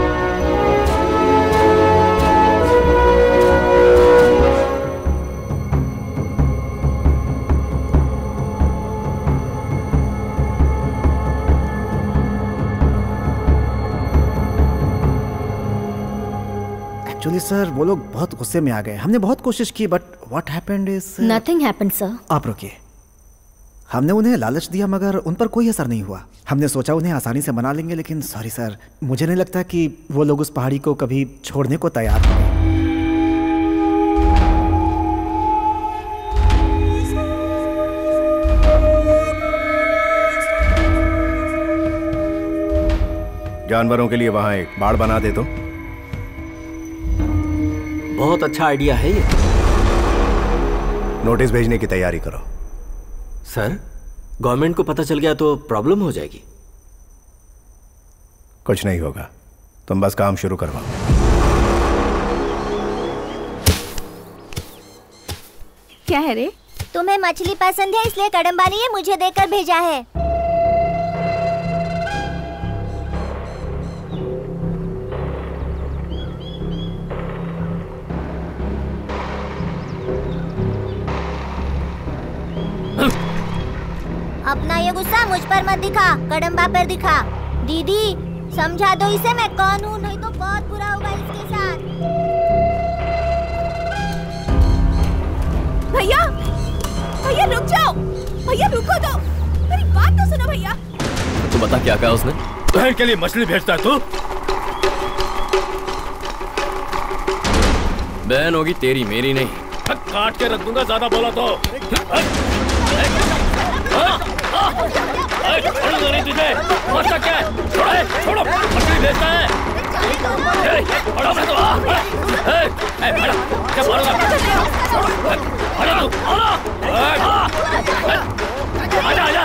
एक्चुअली सर, वो लोग बहुत गुस्से में आ गए। हमने बहुत कोशिश की, but what happened is nothing happened sir. आप रुकिए, हमने उन्हें लालच दिया मगर उन पर कोई असर नहीं हुआ। हमने सोचा उन्हें आसानी से मना लेंगे, लेकिन सॉरी सर, मुझे नहीं लगता कि वो लोग उस पहाड़ी को कभी छोड़ने को तैयार होंगे। जानवरों के लिए वहां एक बाड़ बना दे तो। बहुत अच्छा आइडिया है ये। नोटिस भेजने की तैयारी करो। सर, गवर्नमेंट को पता चल गया तो प्रॉब्लम हो जाएगी। कुछ नहीं होगा, तुम बस काम शुरू करवाओ। क्या है रे? तुम्हें मछली पसंद है, इसलिए कदम्बा ने मुझे देकर भेजा है। अपना ये गुस्सा मुझ पर मत दिखा, कदम्बा पर दिखा। दीदी, समझा दो इसे मैं कौन हूँ, नहीं तो बहुत बुरा होगा इसके साथ। भैया, भैया रुक जाओ, भैया रुको तो, मेरी बात तो सुनो भैया। तू बता क्या कहा उसने? बहन के लिए मछली भेजता है तू? बहन होगी तेरी, मेरी नहीं। काट के रख दूंगा ज्यादा बोला तो। छोड़ूंगा नहीं तुझे। मरता क्या है? छोड़ो, मछली भेजता है। छोड़ो मैं तो आ। क्या मारूंगा? अरे तू आजा आजा।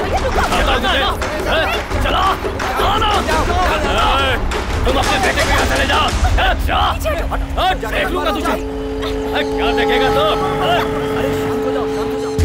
चला आना। तुम अपने बेटे के यहाँ चले जाओ। देख लूंगा तुझे। क्या देखेगा तू? अरे शांत हो जाओ, शांत हो जाओ।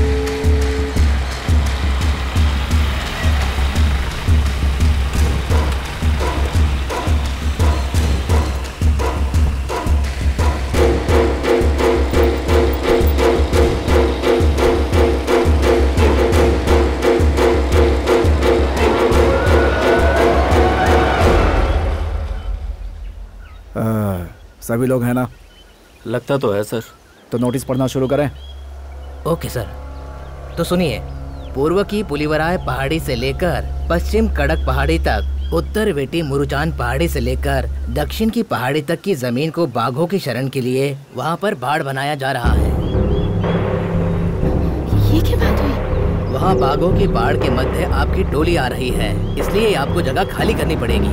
सभी लोग हैं ना? लगता तो है सर। तो नोटिस पढ़ना शुरू करें। Okay sir. तो सुनिए, पूर्व की पुलिवराय पहाड़ी से लेकर पश्चिम कड़क पहाड़ी तक, उत्तर वेटी मुरुचान पहाड़ी से लेकर दक्षिण की पहाड़ी तक की जमीन को बाघों की शरण के लिए वहाँ पर बाढ़ बनाया जा रहा है। ये क्या बात हुई? वहाँ बाघों की बाढ़ के मध्य आपकी टोली आ रही है, इसलिए आपको जगह खाली करनी पड़ेगी।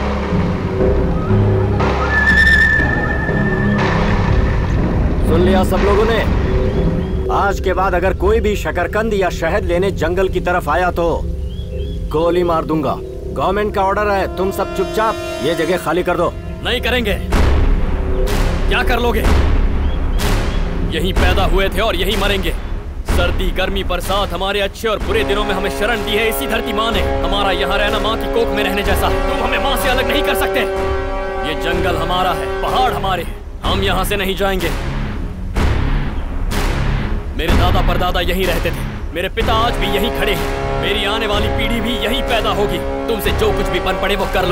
सुन लिया सब लोगों ने? आज के बाद अगर कोई भी शकरकंद या शहद लेने जंगल की तरफ आया तो गोली मार दूंगा। गवर्नमेंट का ऑर्डर है, तुम सब चुपचाप ये जगह खाली कर दो। नहीं करेंगे। क्या कर लोगे? यहीं पैदा हुए थे और यहीं मरेंगे। सर्दी गर्मी बरसात हमारे अच्छे और बुरे दिनों में हमें शरण दी है इसी धरती माँ ने। हमारा यहाँ रहना माँ की कोख में रहने जैसा। तुम हमें माँ से अलग नहीं कर सकते। ये जंगल हमारा है, पहाड़ हमारे हैं, हम यहाँ से नहीं जाएंगे। मेरे दादा परदादा यहीं रहते थे, मेरे पिता आज भी यहीं खड़े हैं, मेरी आने वाली पीढ़ी भी यहीं पैदा होगी। तुमसे जो कुछ भी बन पड़े वो कर लो।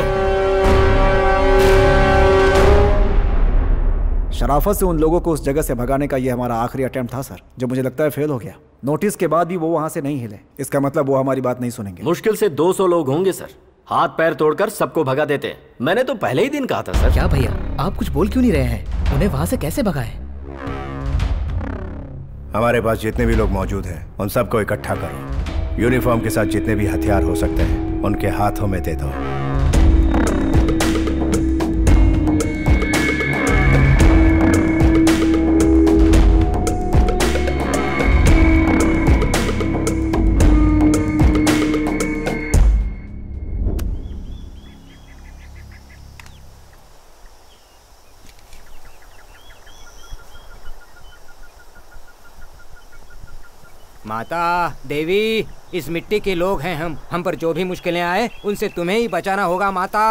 शराफत से उन लोगों को उस जगह से भगाने का ये हमारा आखिरी अटेम्प्ट था सर, जो मुझे लगता है फेल हो गया। नोटिस के बाद भी वो वहां से नहीं हिले, इसका मतलब वो हमारी बात नहीं सुनेंगे। मुश्किल से दो सौ लोग होंगे सर, हाथ पैर तोड़कर सबको भगा देते हैं। मैंने तो पहले ही दिन कहा था सर। क्या भैया, आप कुछ बोल क्यों नहीं रहे हैं? उन्हें वहां से कैसे भगाएं? हमारे पास जितने भी लोग मौजूद हैं उन सबको इकट्ठा करो। यूनिफॉर्म के साथ जितने भी हथियार हो सकते हैं उनके हाथों में दे दो। माता देवी, इस मिट्टी के लोग हैं हम। हम पर जो भी मुश्किलें आए उनसे तुम्हें ही बचाना होगा माता।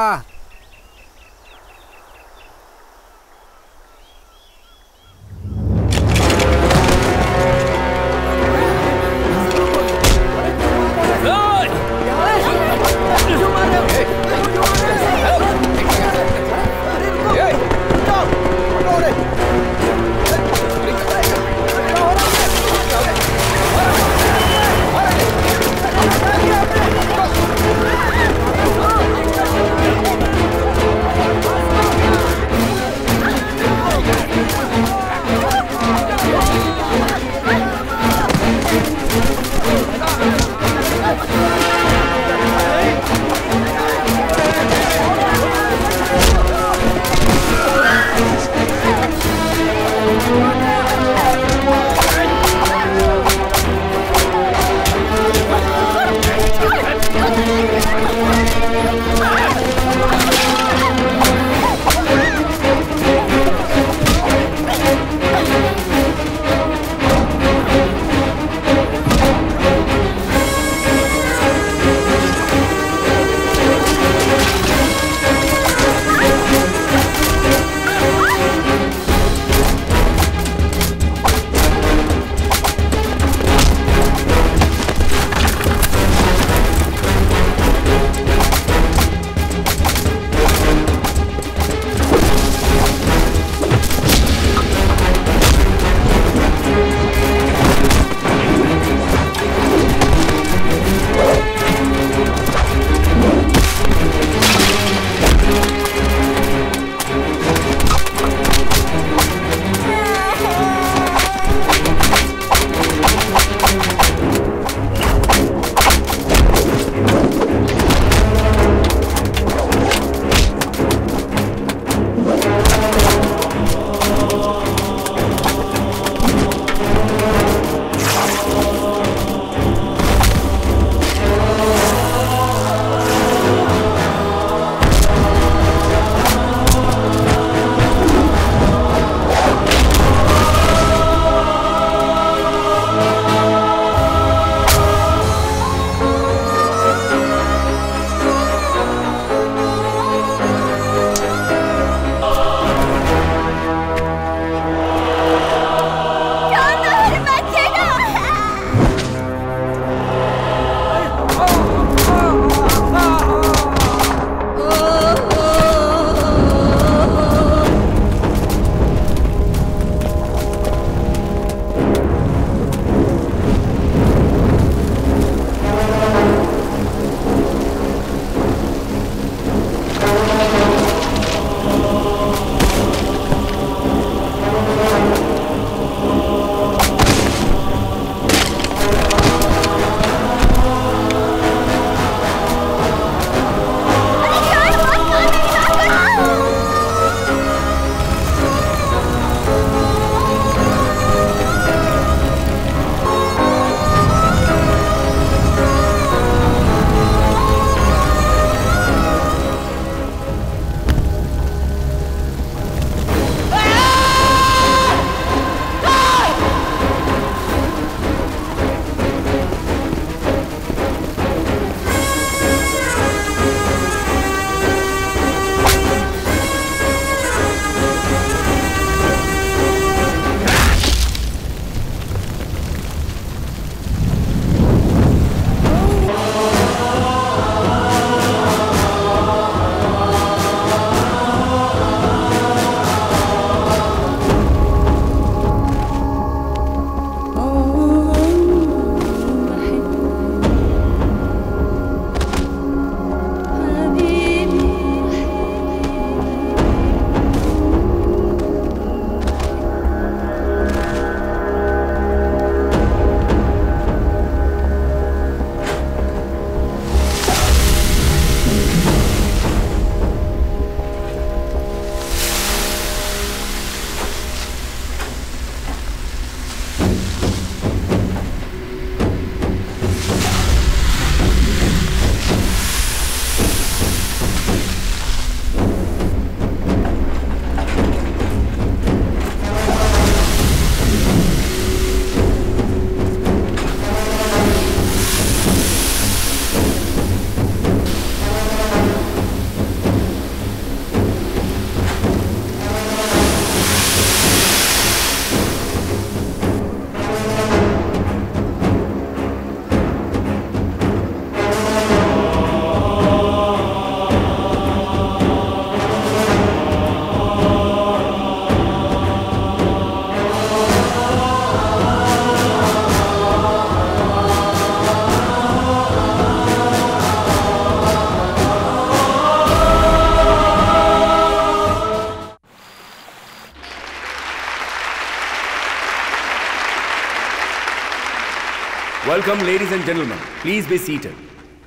Welcome, ladies and gentlemen. Please be seated.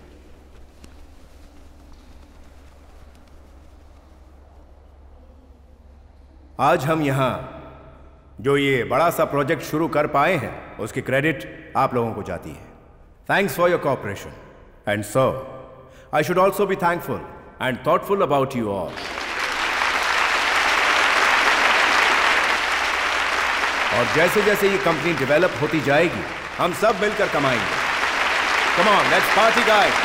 आज हम यहाँ जो ये बड़ा सा प्रोजेक्ट शुरू कर पाए हैं उसकी क्रेडिट आप लोगों को जाती है. Thanks for your cooperation. And so, I should also be thankful and thoughtful about you all. और जैसे जैसे ये कंपनी डेवलप होती जाएगी हम सब मिलकर कमाएंगे. Come on, let's party, guys.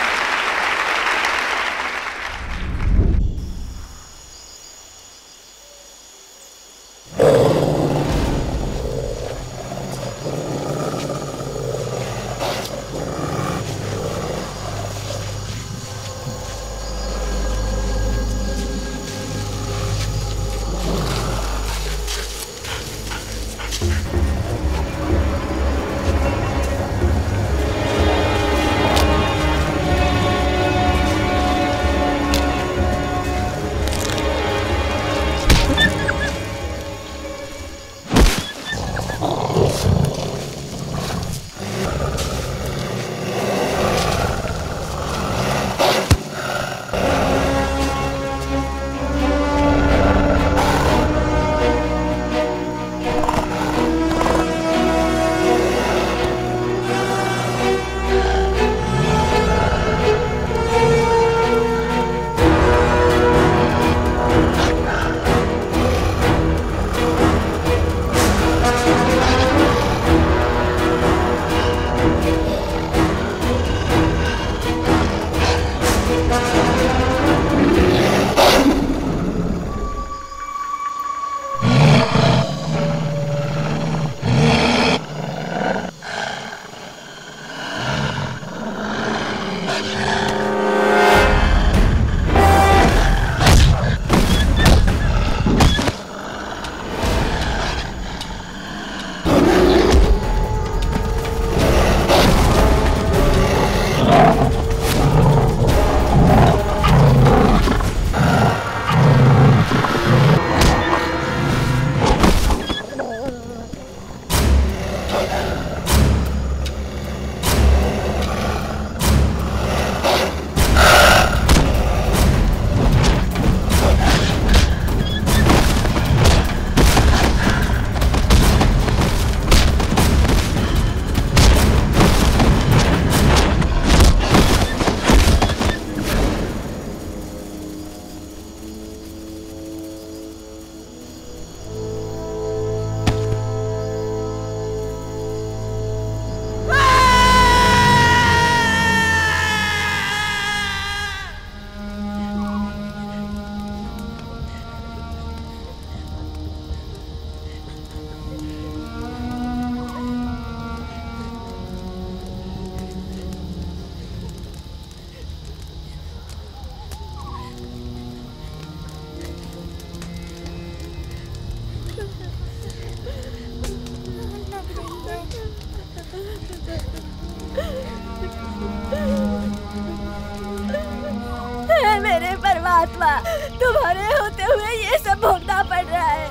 मेरे परमात्मा, तुम्हारे होते हुए ये सब भोगना पड़ रहा है।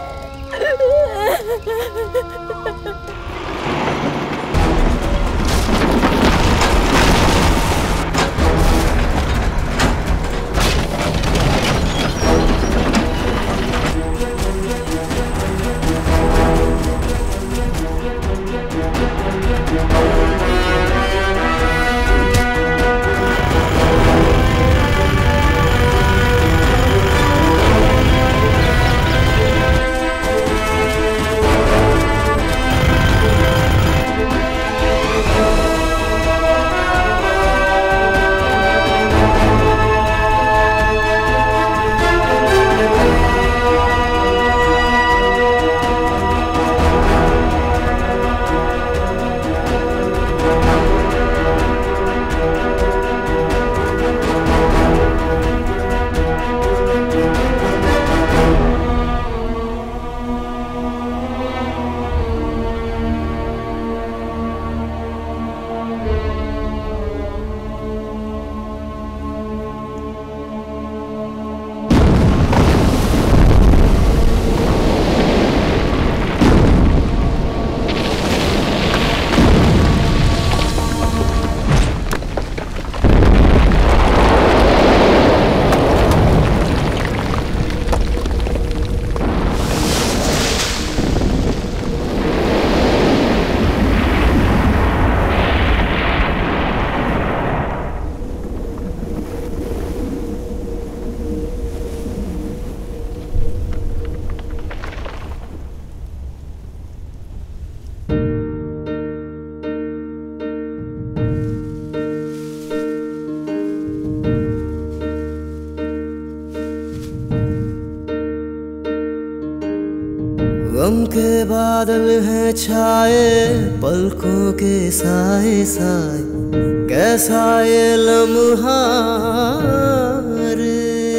गम के बादल हैं छाए पलकों के साए साए, कैसा ये लम्हा रे,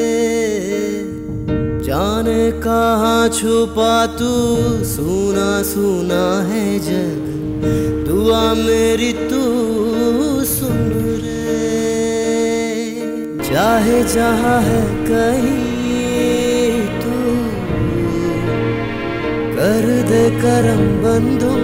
जाने कहाँ छुपा तू, सुना सुना है जग, दुआ मेरी तू सुन रे, चाहे जहाँ है कहीं तू कर दे करम बंदो।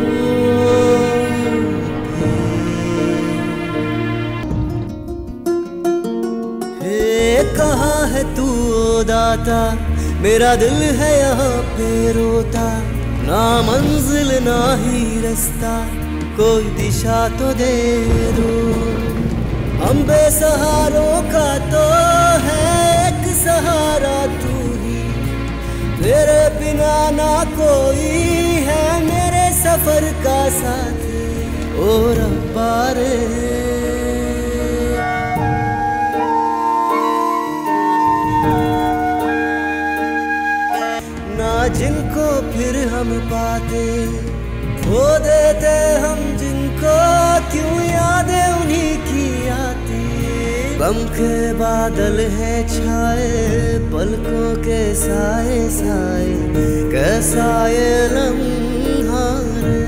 हे कहाँ है तू ओ दाता, मेरा दिल है यहाँ पे रोता, ना मंजिल ना ही रास्ता, कोई दिशा तो दे दो। हम बेसहारों का तो है एक सहारा तू ही, तेरे बिना ना कोई है मेरे सफर का साथ, ओ रब्बा रे। ना जिनको फिर हम पाते, खो देते हम जिनको, क्यों यादें उन्हीं की आती। गम के बादल है छाए पलकों के साए साए, कैसा ये लम्हा रे,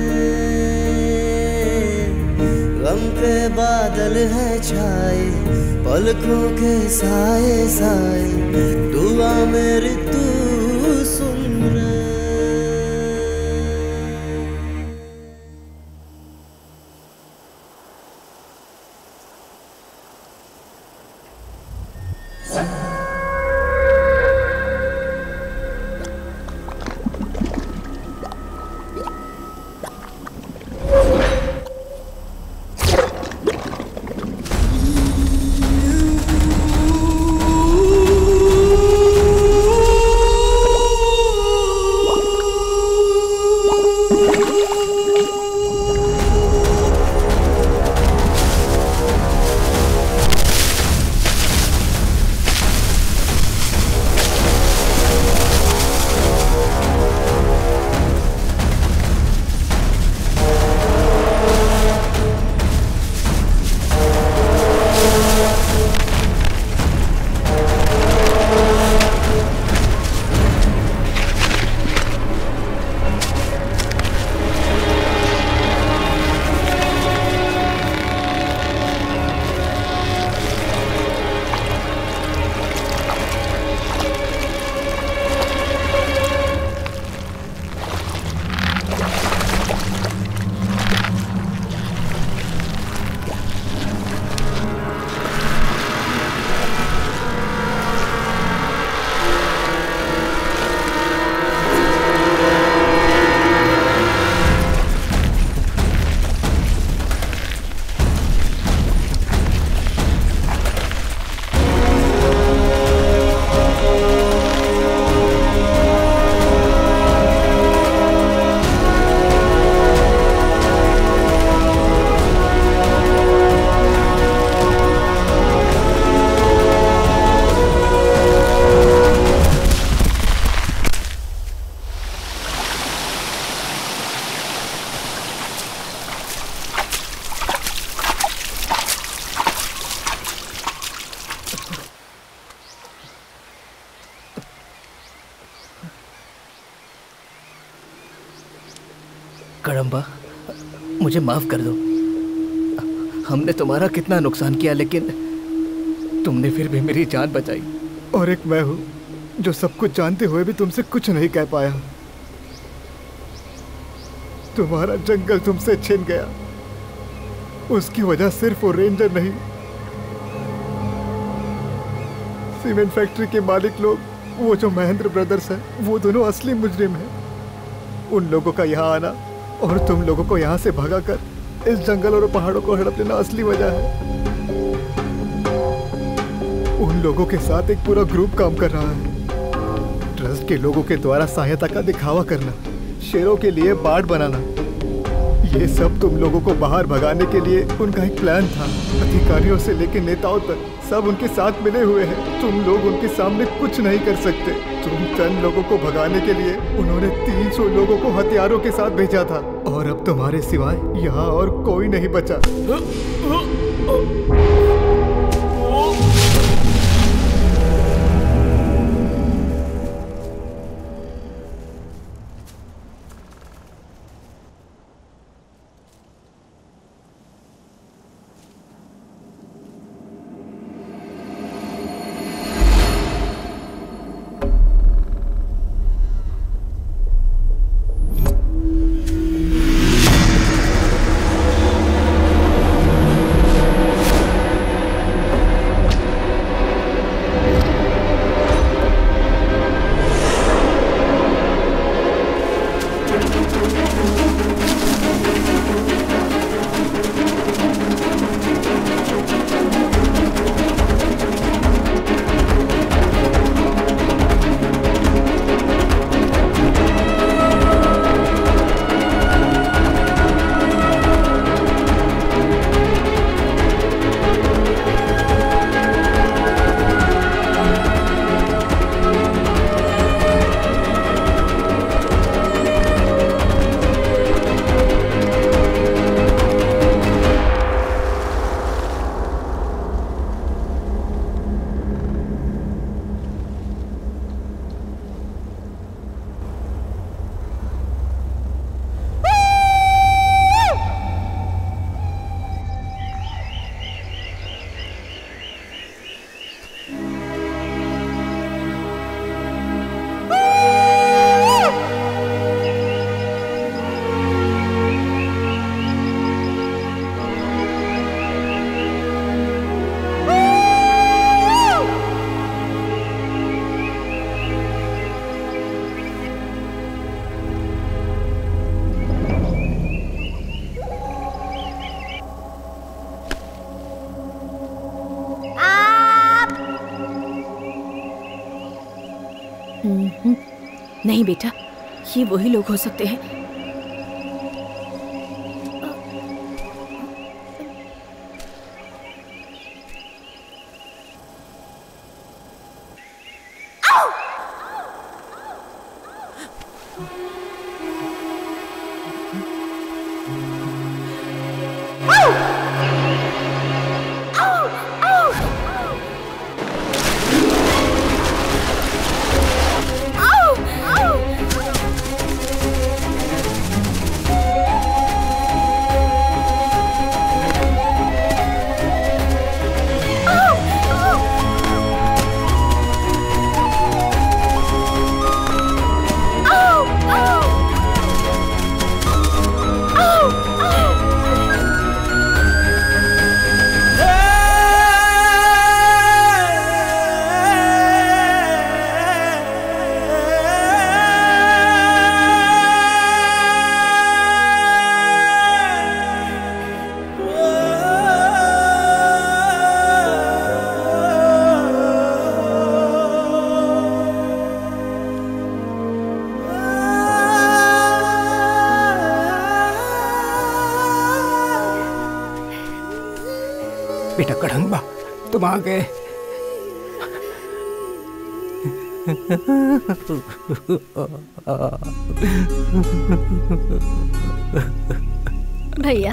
गम के बादल है छाए पलकों के साए साए, दुआ मेरी तू सुन रे। कड़म्बा, मुझे माफ कर दो। हमने तुम्हारा कितना नुकसान किया, लेकिन तुमने फिर भी मेरी जान बचाई। और एक मैं हूँ जो सब कुछ जानते हुए भी तुमसे कुछ नहीं कह पाया। तुम्हारा जंगल तुमसे छिन गया, उसकी वजह सिर्फ वो रेंजर नहीं, सीमेंट फैक्ट्री के मालिक लोग, वो जो महेंद्र ब्रदर्स हैं, वो दोनों असली मुजरिम हैं। उन लोगों का यहाँ आना और तुम लोगों को यहाँ से भगाकर इस जंगल और पहाड़ों को हड़प लेना असली वजह है। उन लोगों के साथ एक पूरा ग्रुप काम कर रहा है। ट्रस्ट के लोगों के द्वारा सहायता का दिखावा करना, शेरों के लिए बाड़ बनाना, ये सब तुम लोगों को बाहर भगाने के लिए उनका एक प्लान था। अधिकारियों से लेकर नेताओं तक सब उनके साथ मिले हुए हैं। तुम लोग उनके सामने कुछ नहीं कर सकते। तुम चंद लोगों को भगाने के लिए उन्होंने तीन सौ लोगों को हथियारों के साथ भेजा था और अब तुम्हारे सिवाय यहाँ और कोई नहीं बचा। नहीं बेटा, ये वही लोग हो सकते हैं। बेटा कड़ंबा, तुम आ गए। भैया,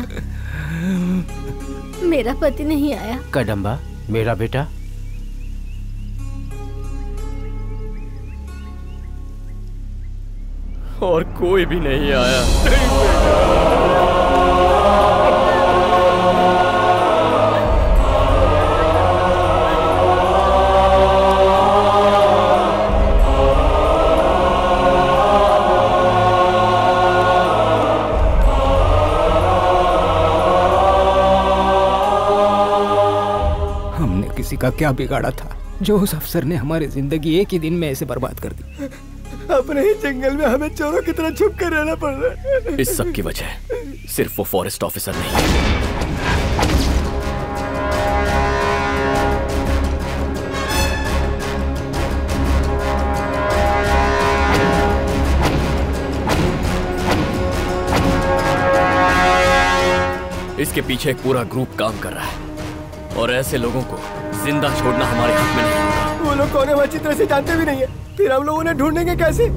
मेरा पति नहीं आया। कदम्बा, मेरा बेटा। और कोई भी नहीं आया। हमने किसी का क्या बिगाड़ा था जो उस अफसर ने हमारी जिंदगी एक ही दिन में ऐसे बर्बाद कर दी। अपने ही जंगल में हमें चोरों की तरह छुप कर रहना पड़ रहा है। इस सब की वजह सिर्फ वो फॉरेस्ट ऑफिसर नहीं है। इसके पीछे एक पूरा ग्रुप काम कर रहा है। और ऐसे लोगों को जिंदा छोड़ना हमारे हाथ में नहीं होगा। वो लोग कौन है अच्छी तरह से जानते भी नहीं है, फिर हम लोग उन्हें ढूंढेंगे कैसे?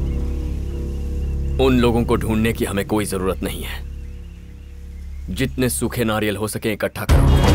उन लोगों को ढूंढने की हमें कोई जरूरत नहीं है। जितने सूखे नारियल हो सके इकट्ठा करो।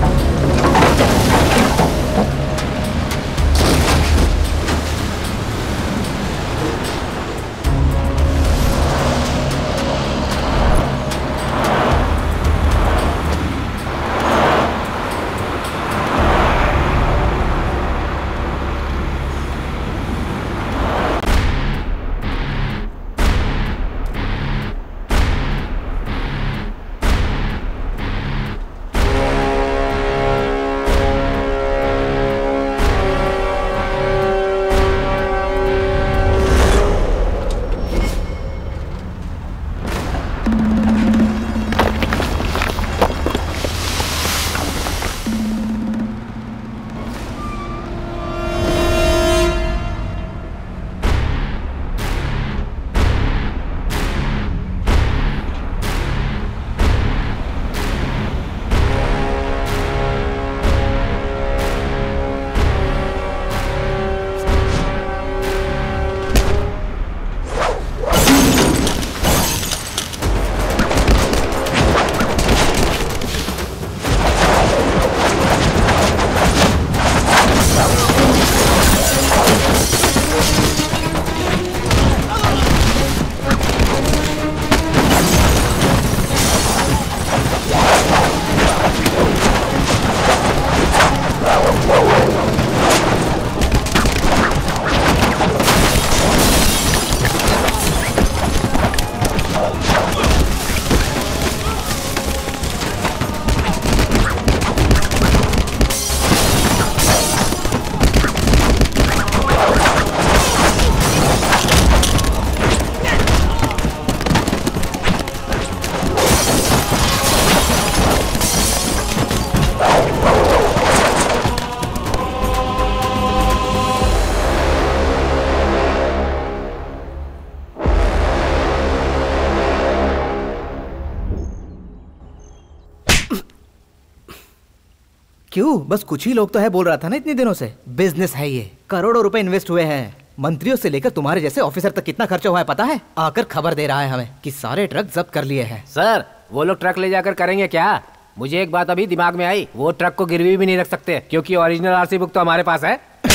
क्यों? बस कुछ ही लोग तो है बोल रहा था ना इतने दिनों से। बिजनेस है ये, करोड़ों रुपए इन्वेस्ट हुए हैं। मंत्रियों से लेकर तुम्हारे जैसे ऑफिसर तक कितना खर्चा हुआ है पता है? आकर खबर दे रहा है हमें कि सारे ट्रक जब्त कर लिए हैं। सर वो लोग ट्रक ले जाकर करेंगे क्या? मुझे एक बात अभी दिमाग में आई, वो ट्रक को गिरवी भी नहीं रख सकते क्योंकि ओरिजिनल आरसी बुक तो हमारे पास है।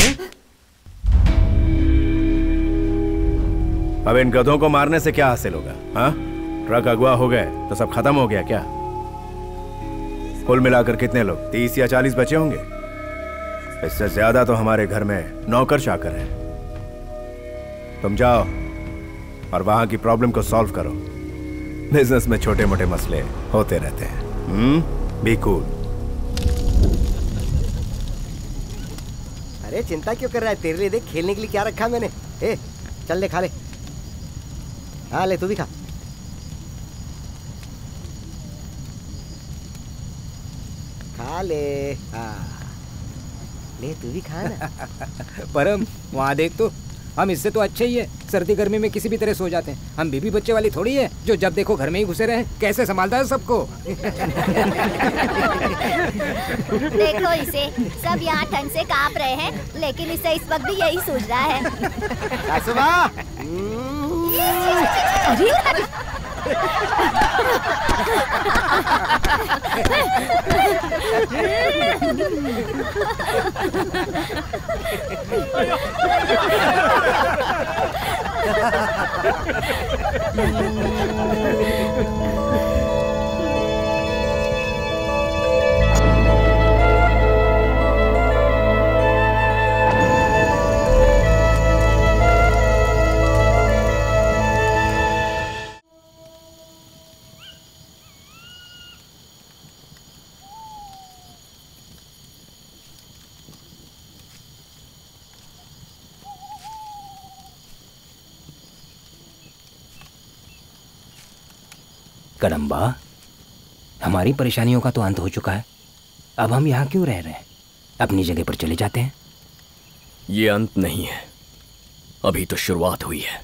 अब इन गधों को मारने से क्या हासिल होगा? हाँ, ट्रक अगवा हो गए तो सब खत्म हो गया क्या? कुल मिलाकर कितने लोग, तीस या चालीस बचे होंगे? इससे ज्यादा तो हमारे घर में नौकर चाकर हैं। तुम जाओ और वहां की प्रॉब्लम को सॉल्व करो। बिजनेस में छोटे मोटे मसले होते रहते हैं। Hmm, be cool. अरे चिंता क्यों कर रहा है? तेरे लिए देख खेलने के लिए क्या रखा मैंने। ए, चल ले खा ले। हाँ ले, तू भी खा। खा ले। हाँ ले, तू भी खा ना। परम वहाँ देख तो, हम इससे तो अच्छे ही है। सर्दी गर्मी में किसी भी तरह सो जाते हैं। हम बीबी बच्चे वाली थोड़ी है जो जब देखो घर में ही घुसे रहे। कैसे संभालता है सबको। देखो इसे, सब यहाँ ठंड से कांप रहे हैं, लेकिन इसे इस वक्त भी यही सूझ रहा है। कदम्बा, हमारी परेशानियों का तो अंत हो चुका है। अब हम यहाँ क्यों रह रहे हैं? अपनी जगह पर चले जाते हैं। ये अंत नहीं है, अभी तो शुरुआत हुई है।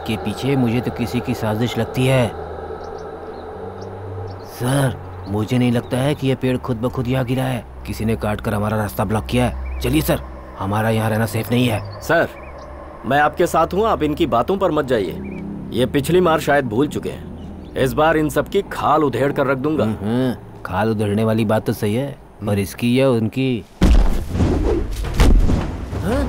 इसके पीछे मुझे तो किसी की साजिश लगती है। सर, मुझे नहीं लगता है कि ये पेड़ खुद ब खुद यहाँ गिरा है। किसी ने काट कर हमारा रास्ता ब्लॉक किया है। चलिए सर, हमारा यहाँ रहना सेफ नहीं है। सर, मैं आपके साथ हूँ, आप इनकी बातों पर मत जाइए। ये पिछली मार शायद भूल चुके हैं। इस बार इन सबकी खाल उधेड़ कर रख दूंगा। खाल उधेड़ने वाली बात तो सही है, पर इसकी या उनकी। हाँ?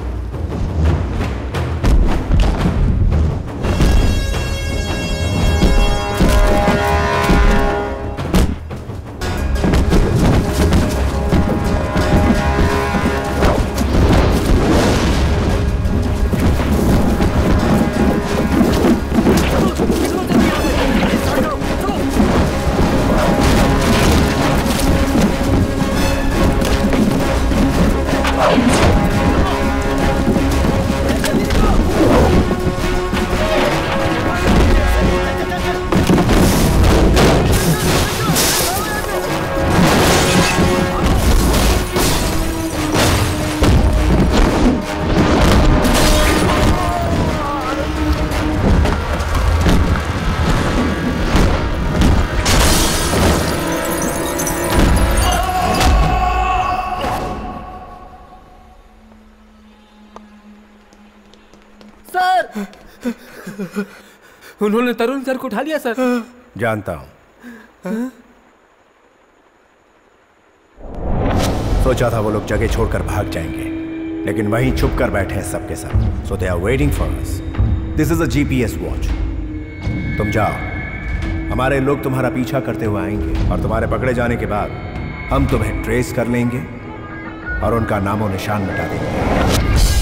उन्होंने तरुण सर को उठा लिया सर। जानता हूं। सोचा था वो लोग जगह छोड़कर भाग जाएंगे, लेकिन वहीं छुप कर बैठे हैं सबके सब। So they are waiting for us. This is a GPS watch. तुम जाओ, हमारे लोग तुम्हारा पीछा करते हुए आएंगे और तुम्हारे पकड़े जाने के बाद हम तुम्हें ट्रेस कर लेंगे और उनका नामो निशान मिटा देंगे।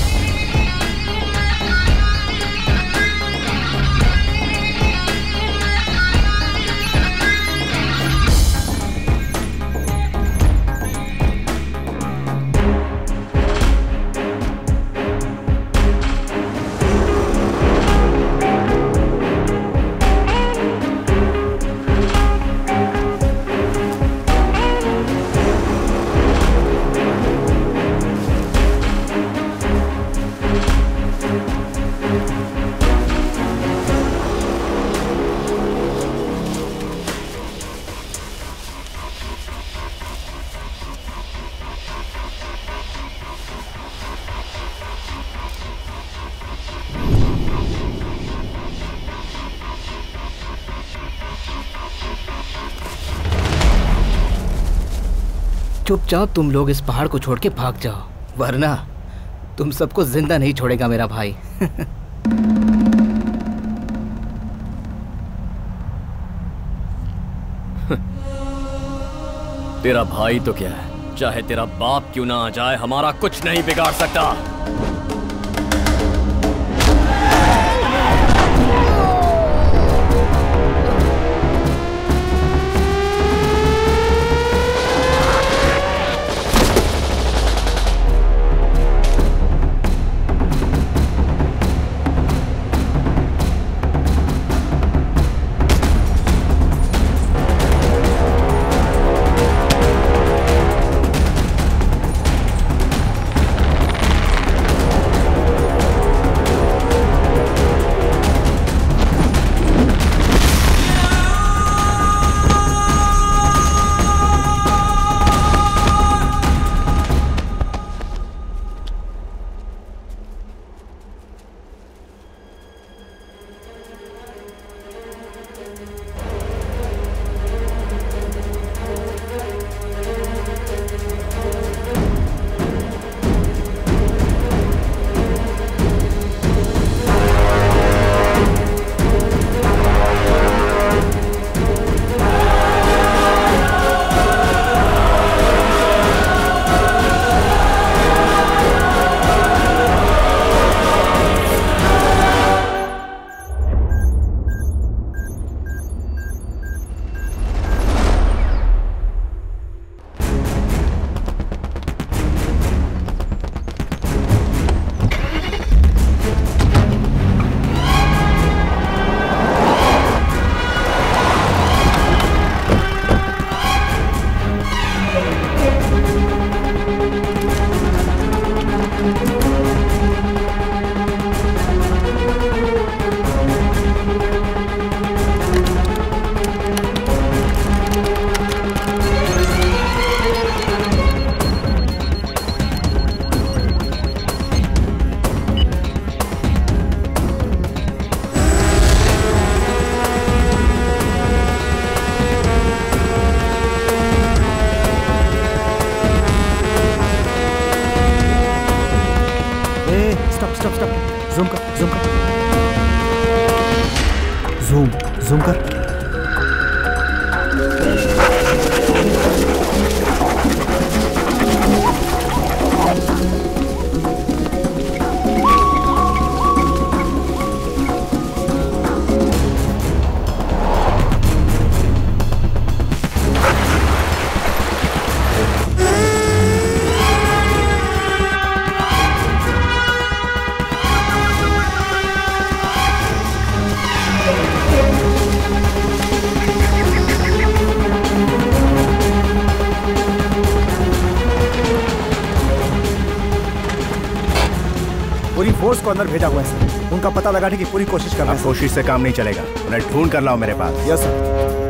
चुपचाप तुम लोग इस पहाड़ को छोड़ के भाग जाओ, वरना तुम सबको जिंदा नहीं छोड़ेगा मेरा भाई। तेरा भाई तो क्या है, चाहे तेरा बाप क्यों ना आ जाए, हमारा कुछ नहीं बिगाड़ सकता। स्टॉप स्टॉप जूम कर जूम कर जूम जूम कर। पूरी फोर्स को अंदर भेजा हुआ है सर। उनका पता लगाने की पूरी कोशिश करना है। कोशिश से काम नहीं चलेगा, उन्हें ढूंढ कर लाओ मेरे पास। Yes sir.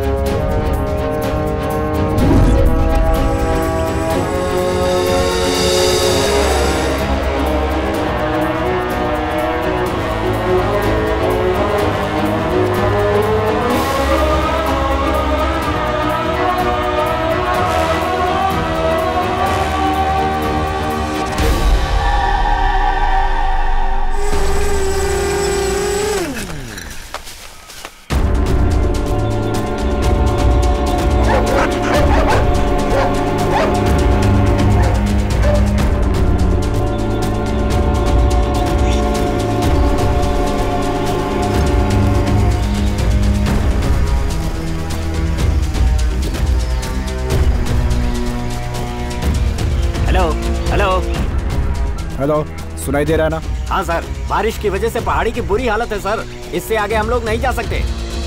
हेलो, सुनाई दे रहा है ना? हाँ सर, बारिश की वजह से पहाड़ी की बुरी हालत है सर। इससे आगे हम लोग नहीं जा सकते।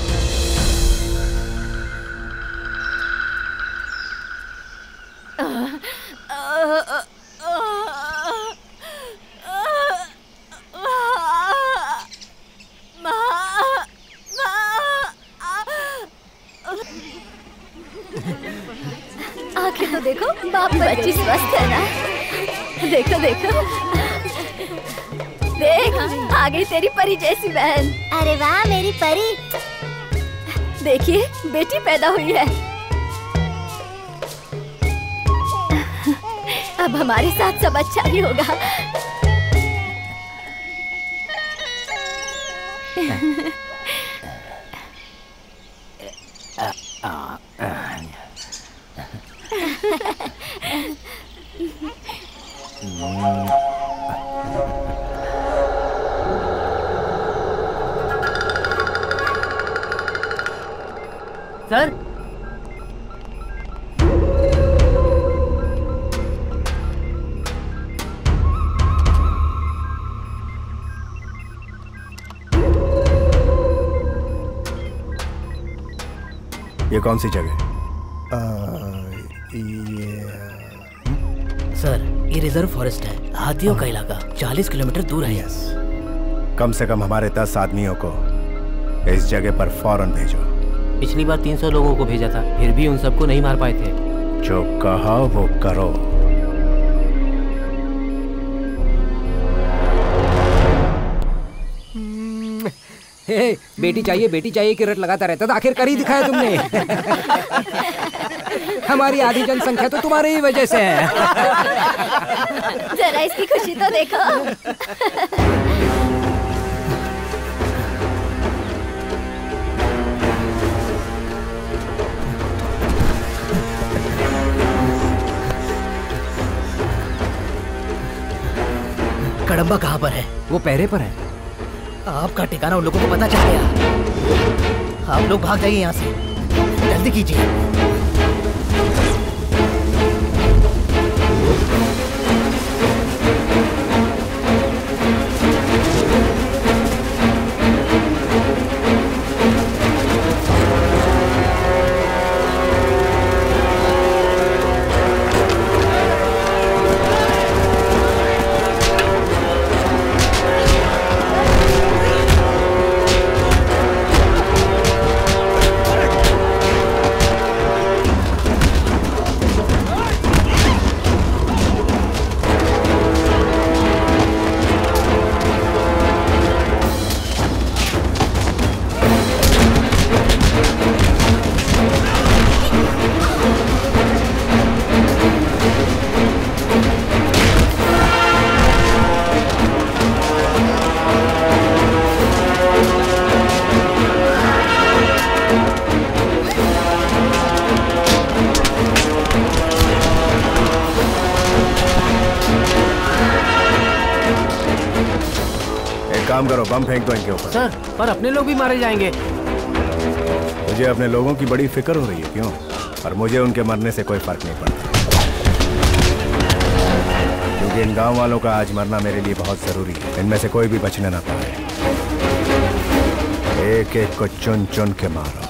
आंखें तो देखो, बाप बच्ची स्वस्थ है ना? देखो देखो, देख आ गई तेरी परी जैसी बहन। अरे वाह मेरी परी। देखिए बेटी पैदा हुई है। अब हमारे साथ सब अच्छा ही होगा। सर ये कौन सी जगह? ये सर ये रिजर्व फॉरेस्ट है, हाथियों का इलाका, चालीस किलोमीटर दूर है। यस। कम से कम हमारे दस आदमियों को इस जगह पर फौरन भेजो। पिछली बार तीन सौ लोगों को भेजा था, फिर भी उन सबको नहीं मार पाए थे। जो कहा वो करो। हे, बेटी चाहिए बेटी चाहिए की रट लगाता रहता था, आखिर कर ही दिखाया तुमने। हमारी आधी जनसंख्या तो तुम्हारी ही वजह से है। जरा इसकी खुशी तो देखो। कड़म्बा कहाँ पर है? वो पहरे पर है। आपका ठिकाना उन लोगों को पता चल गया। आप लोग भाग जाइए यहाँ से, जल्दी कीजिए। काम करो, बम फेंक दो इनके ऊपर। सर, पर अपने लोग भी मारे जाएंगे। मुझे अपने लोगों की बड़ी फिक्र हो रही है। क्यों? और मुझे उनके मरने से कोई फर्क नहीं पड़ता, क्योंकि इन गांव वालों का आज मरना मेरे लिए बहुत जरूरी है। इनमें से कोई भी बचने ना पाए। एक एक को चुन चुन के मारो।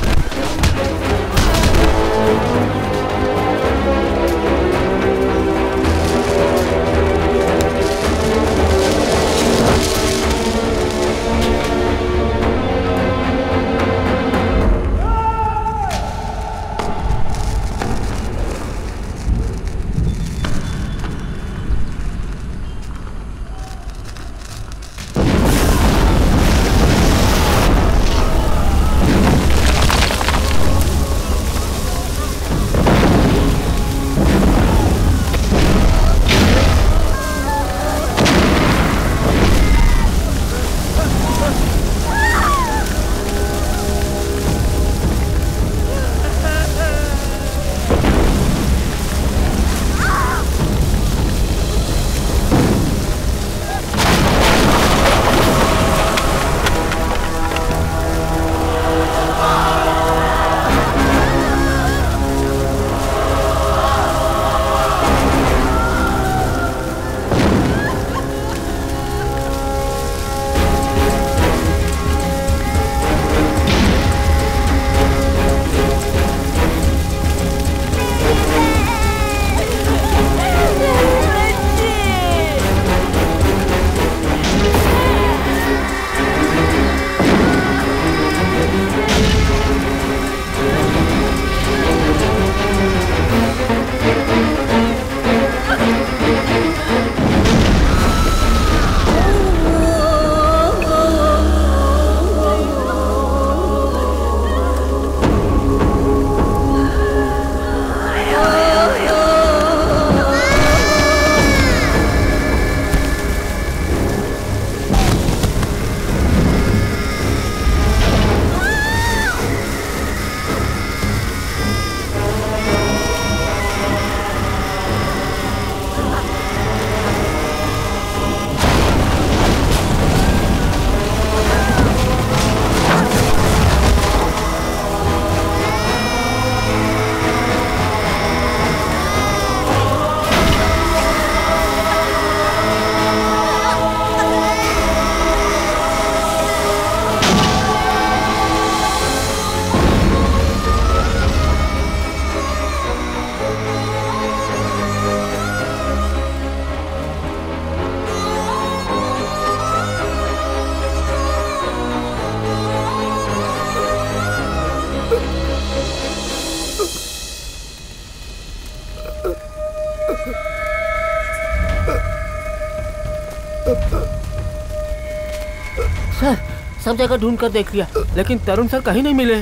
सर, सब जगह ढूंढ कर देख लिया, लेकिन तरुण सर कहीं नहीं मिले।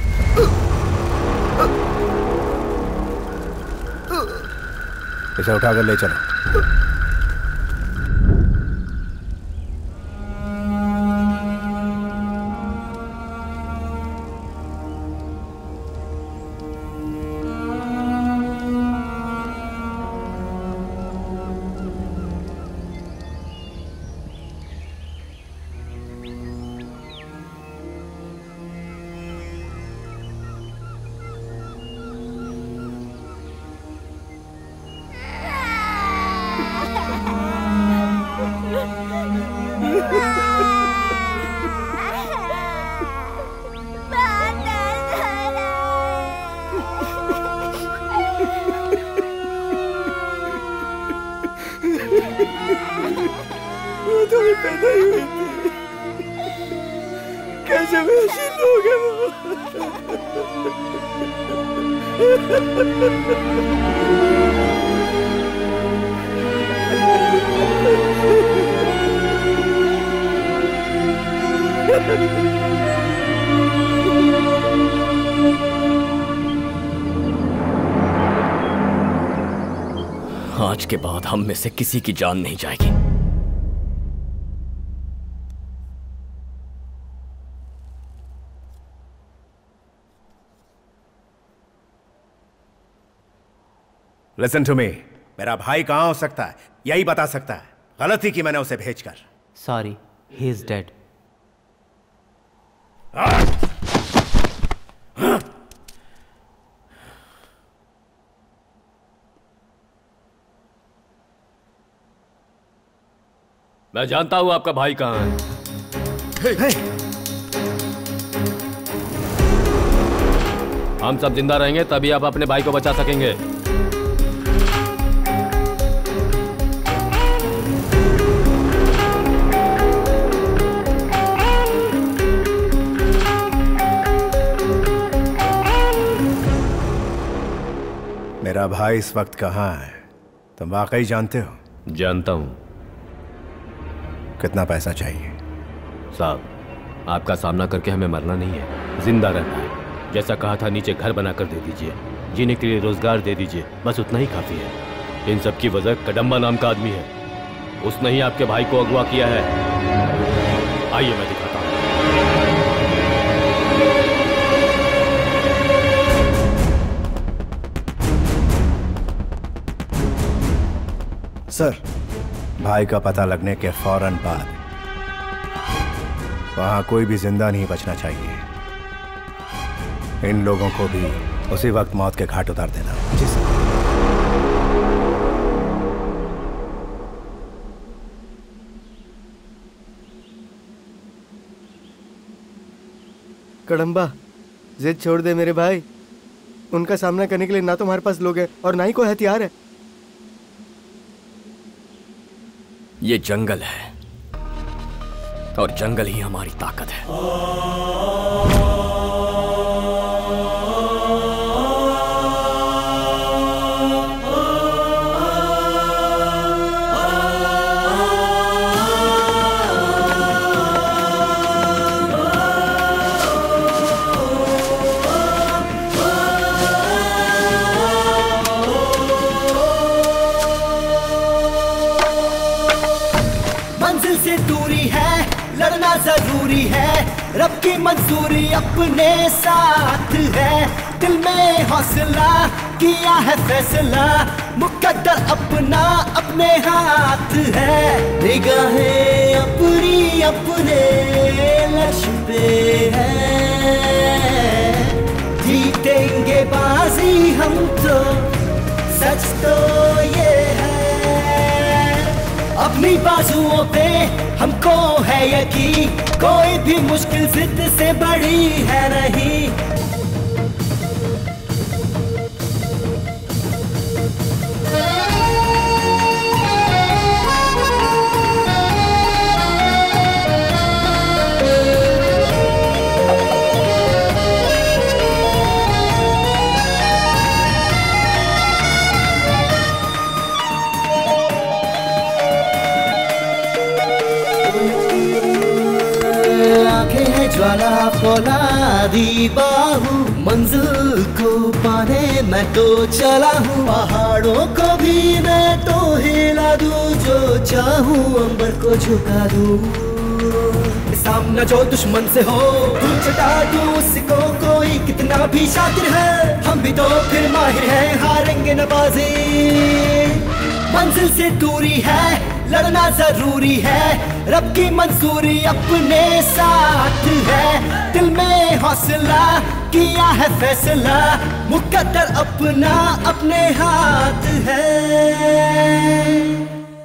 इसे उठाकर ले चलो। आज के बाद हम में से किसी की जान नहीं जाएगी। Listen to me, मेरा भाई कहाँ हो सकता है यही बता सकता है। गलती की मैंने उसे भेजकर। Sorry, He is dead. मैं जानता हूं आपका भाई कहां है। hey. हम सब जिंदा रहेंगे तभी आप अपने भाई को बचा सकेंगे। मेरा भाई इस वक्त कहाँ है तुम वाकई जानते हो? जानता हूं। कितना पैसा चाहिए? साहब आपका सामना करके हमें मरना नहीं है, जिंदा रहना है। जैसा कहा था नीचे घर बनाकर दे दीजिए, जीने के लिए रोजगार दे दीजिए, बस उतना ही काफी है। इन सब की वजह कदम्बा नाम का आदमी है, उसने ही आपके भाई को अगवा किया है। आइए मैं दिखाता हूं। सर, भाई का पता लगने के फौरन बाद वहां कोई भी जिंदा नहीं बचना चाहिए। इन लोगों को भी उसी वक्त मौत के घाट उतार देना। जी सर। कड़म्बा, जिद छोड़ दे मेरे भाई। उनका सामना करने के लिए ना तो हमारे पास लोग हैं और ना ही कोई हथियार है। ये जंगल है और जंगल ही हमारी ताकत है। जरूरी है, रब की मंजूरी अपने साथ है। दिल में हौसला किया है फैसला, मुकद्दर अपना अपने हाथ है। निगाहें अपनी अपने लक्ष्य पे है, जीतेंगे बाजी हम तो, सच तो ये है। अपनी बाजुओं पे हमको है यकीन, कोई भी मुश्किल जिद से बड़ी है नहीं। ज्वाला फौलादी बाहू, मंजिल को पाने मैं तो चला हूँ। पहाड़ों को भी मैं तो हिला दूँ, जो चाहूँ अंबर को झुका दूँ। सामना जो दुश्मन से हो तू चटा दूँ, उसको कोई कितना भी शातिर है, हम भी तो फिर माहिर हैं, हारेंगे न बाजी। मंजिल से दूरी है, लड़ना जरूरी है, रब की मंजूरी अपने साथ है। दिल में हौसला किया है फैसला, मुकद्दर अपना अपने हाथ है।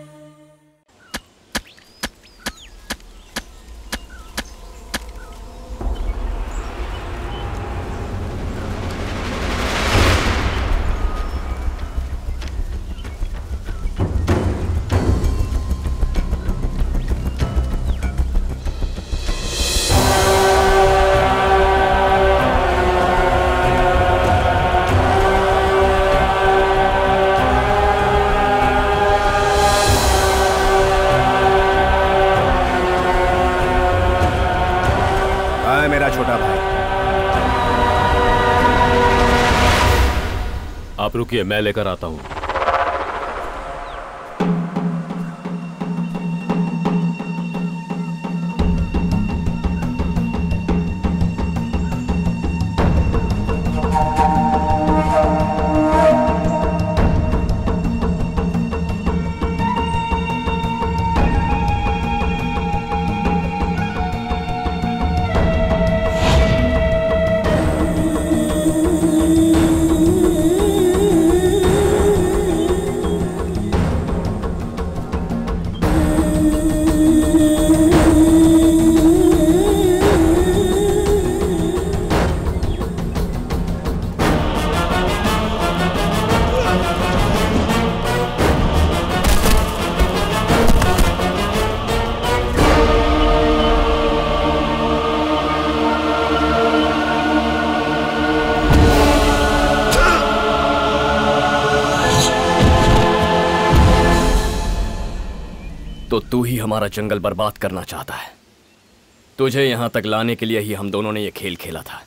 मेरा छोटा भाई, आप रुकिए, मैं लेकर आता हूं। तो तू ही हमारा जंगल बर्बाद करना चाहता है। तुझे यहाँ तक लाने के लिए ही हम दोनों ने ये खेल खेला था।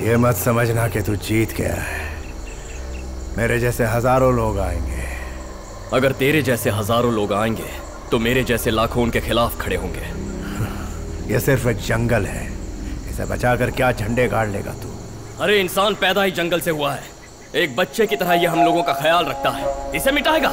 ये मत समझना कि तू जीत गया है। मेरे जैसे हजारों लोग आएंगे। अगर तेरे जैसे हजारों लोग आएंगे तो मेरे जैसे लाखों उनके खिलाफ खड़े होंगे। ये सिर्फ एक जंगल है, इसे बचाकर क्या झंडे गाड़ लेगा तू? अरे इंसान पैदा ही जंगल से हुआ है, एक बच्चे की तरह ये हम लोगों का ख्याल रखता है। इसे मिटाएगा?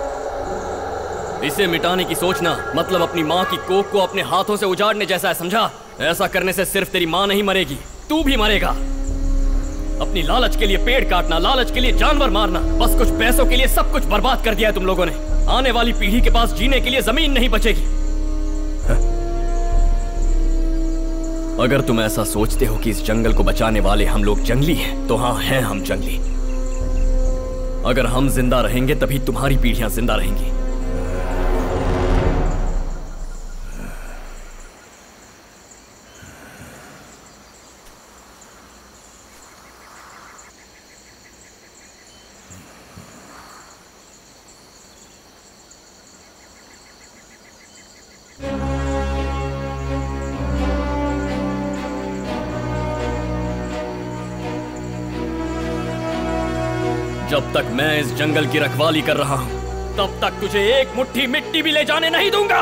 इसे मिटाने की सोचना मतलब अपनी माँ की कोख को अपने हाथों से उजाड़ने जैसा है, समझा? ऐसा करने से सिर्फ तेरी माँ नहीं मरेगी, तू भी मरेगा। अपनी लालच के लिए पेड़ काटना, लालच के लिए जानवर मारना, बस कुछ पैसों के लिए सब कुछ बर्बाद कर दिया है तुम लोगों ने। आने वाली पीढ़ी के पास जीने के लिए जमीन नहीं बचेगी। अगर तुम ऐसा सोचते हो कि इस जंगल को बचाने वाले हम लोग जंगली हैं, तो हाँ हैं हम जंगली। अगर हम जिंदा रहेंगे तभी तुम्हारी पीढ़ियां जिंदा रहेंगी। जब तक मैं इस जंगल की रखवाली कर रहा हूं, तब तक तुझे एक मुट्ठी मिट्टी भी ले जाने नहीं दूंगा।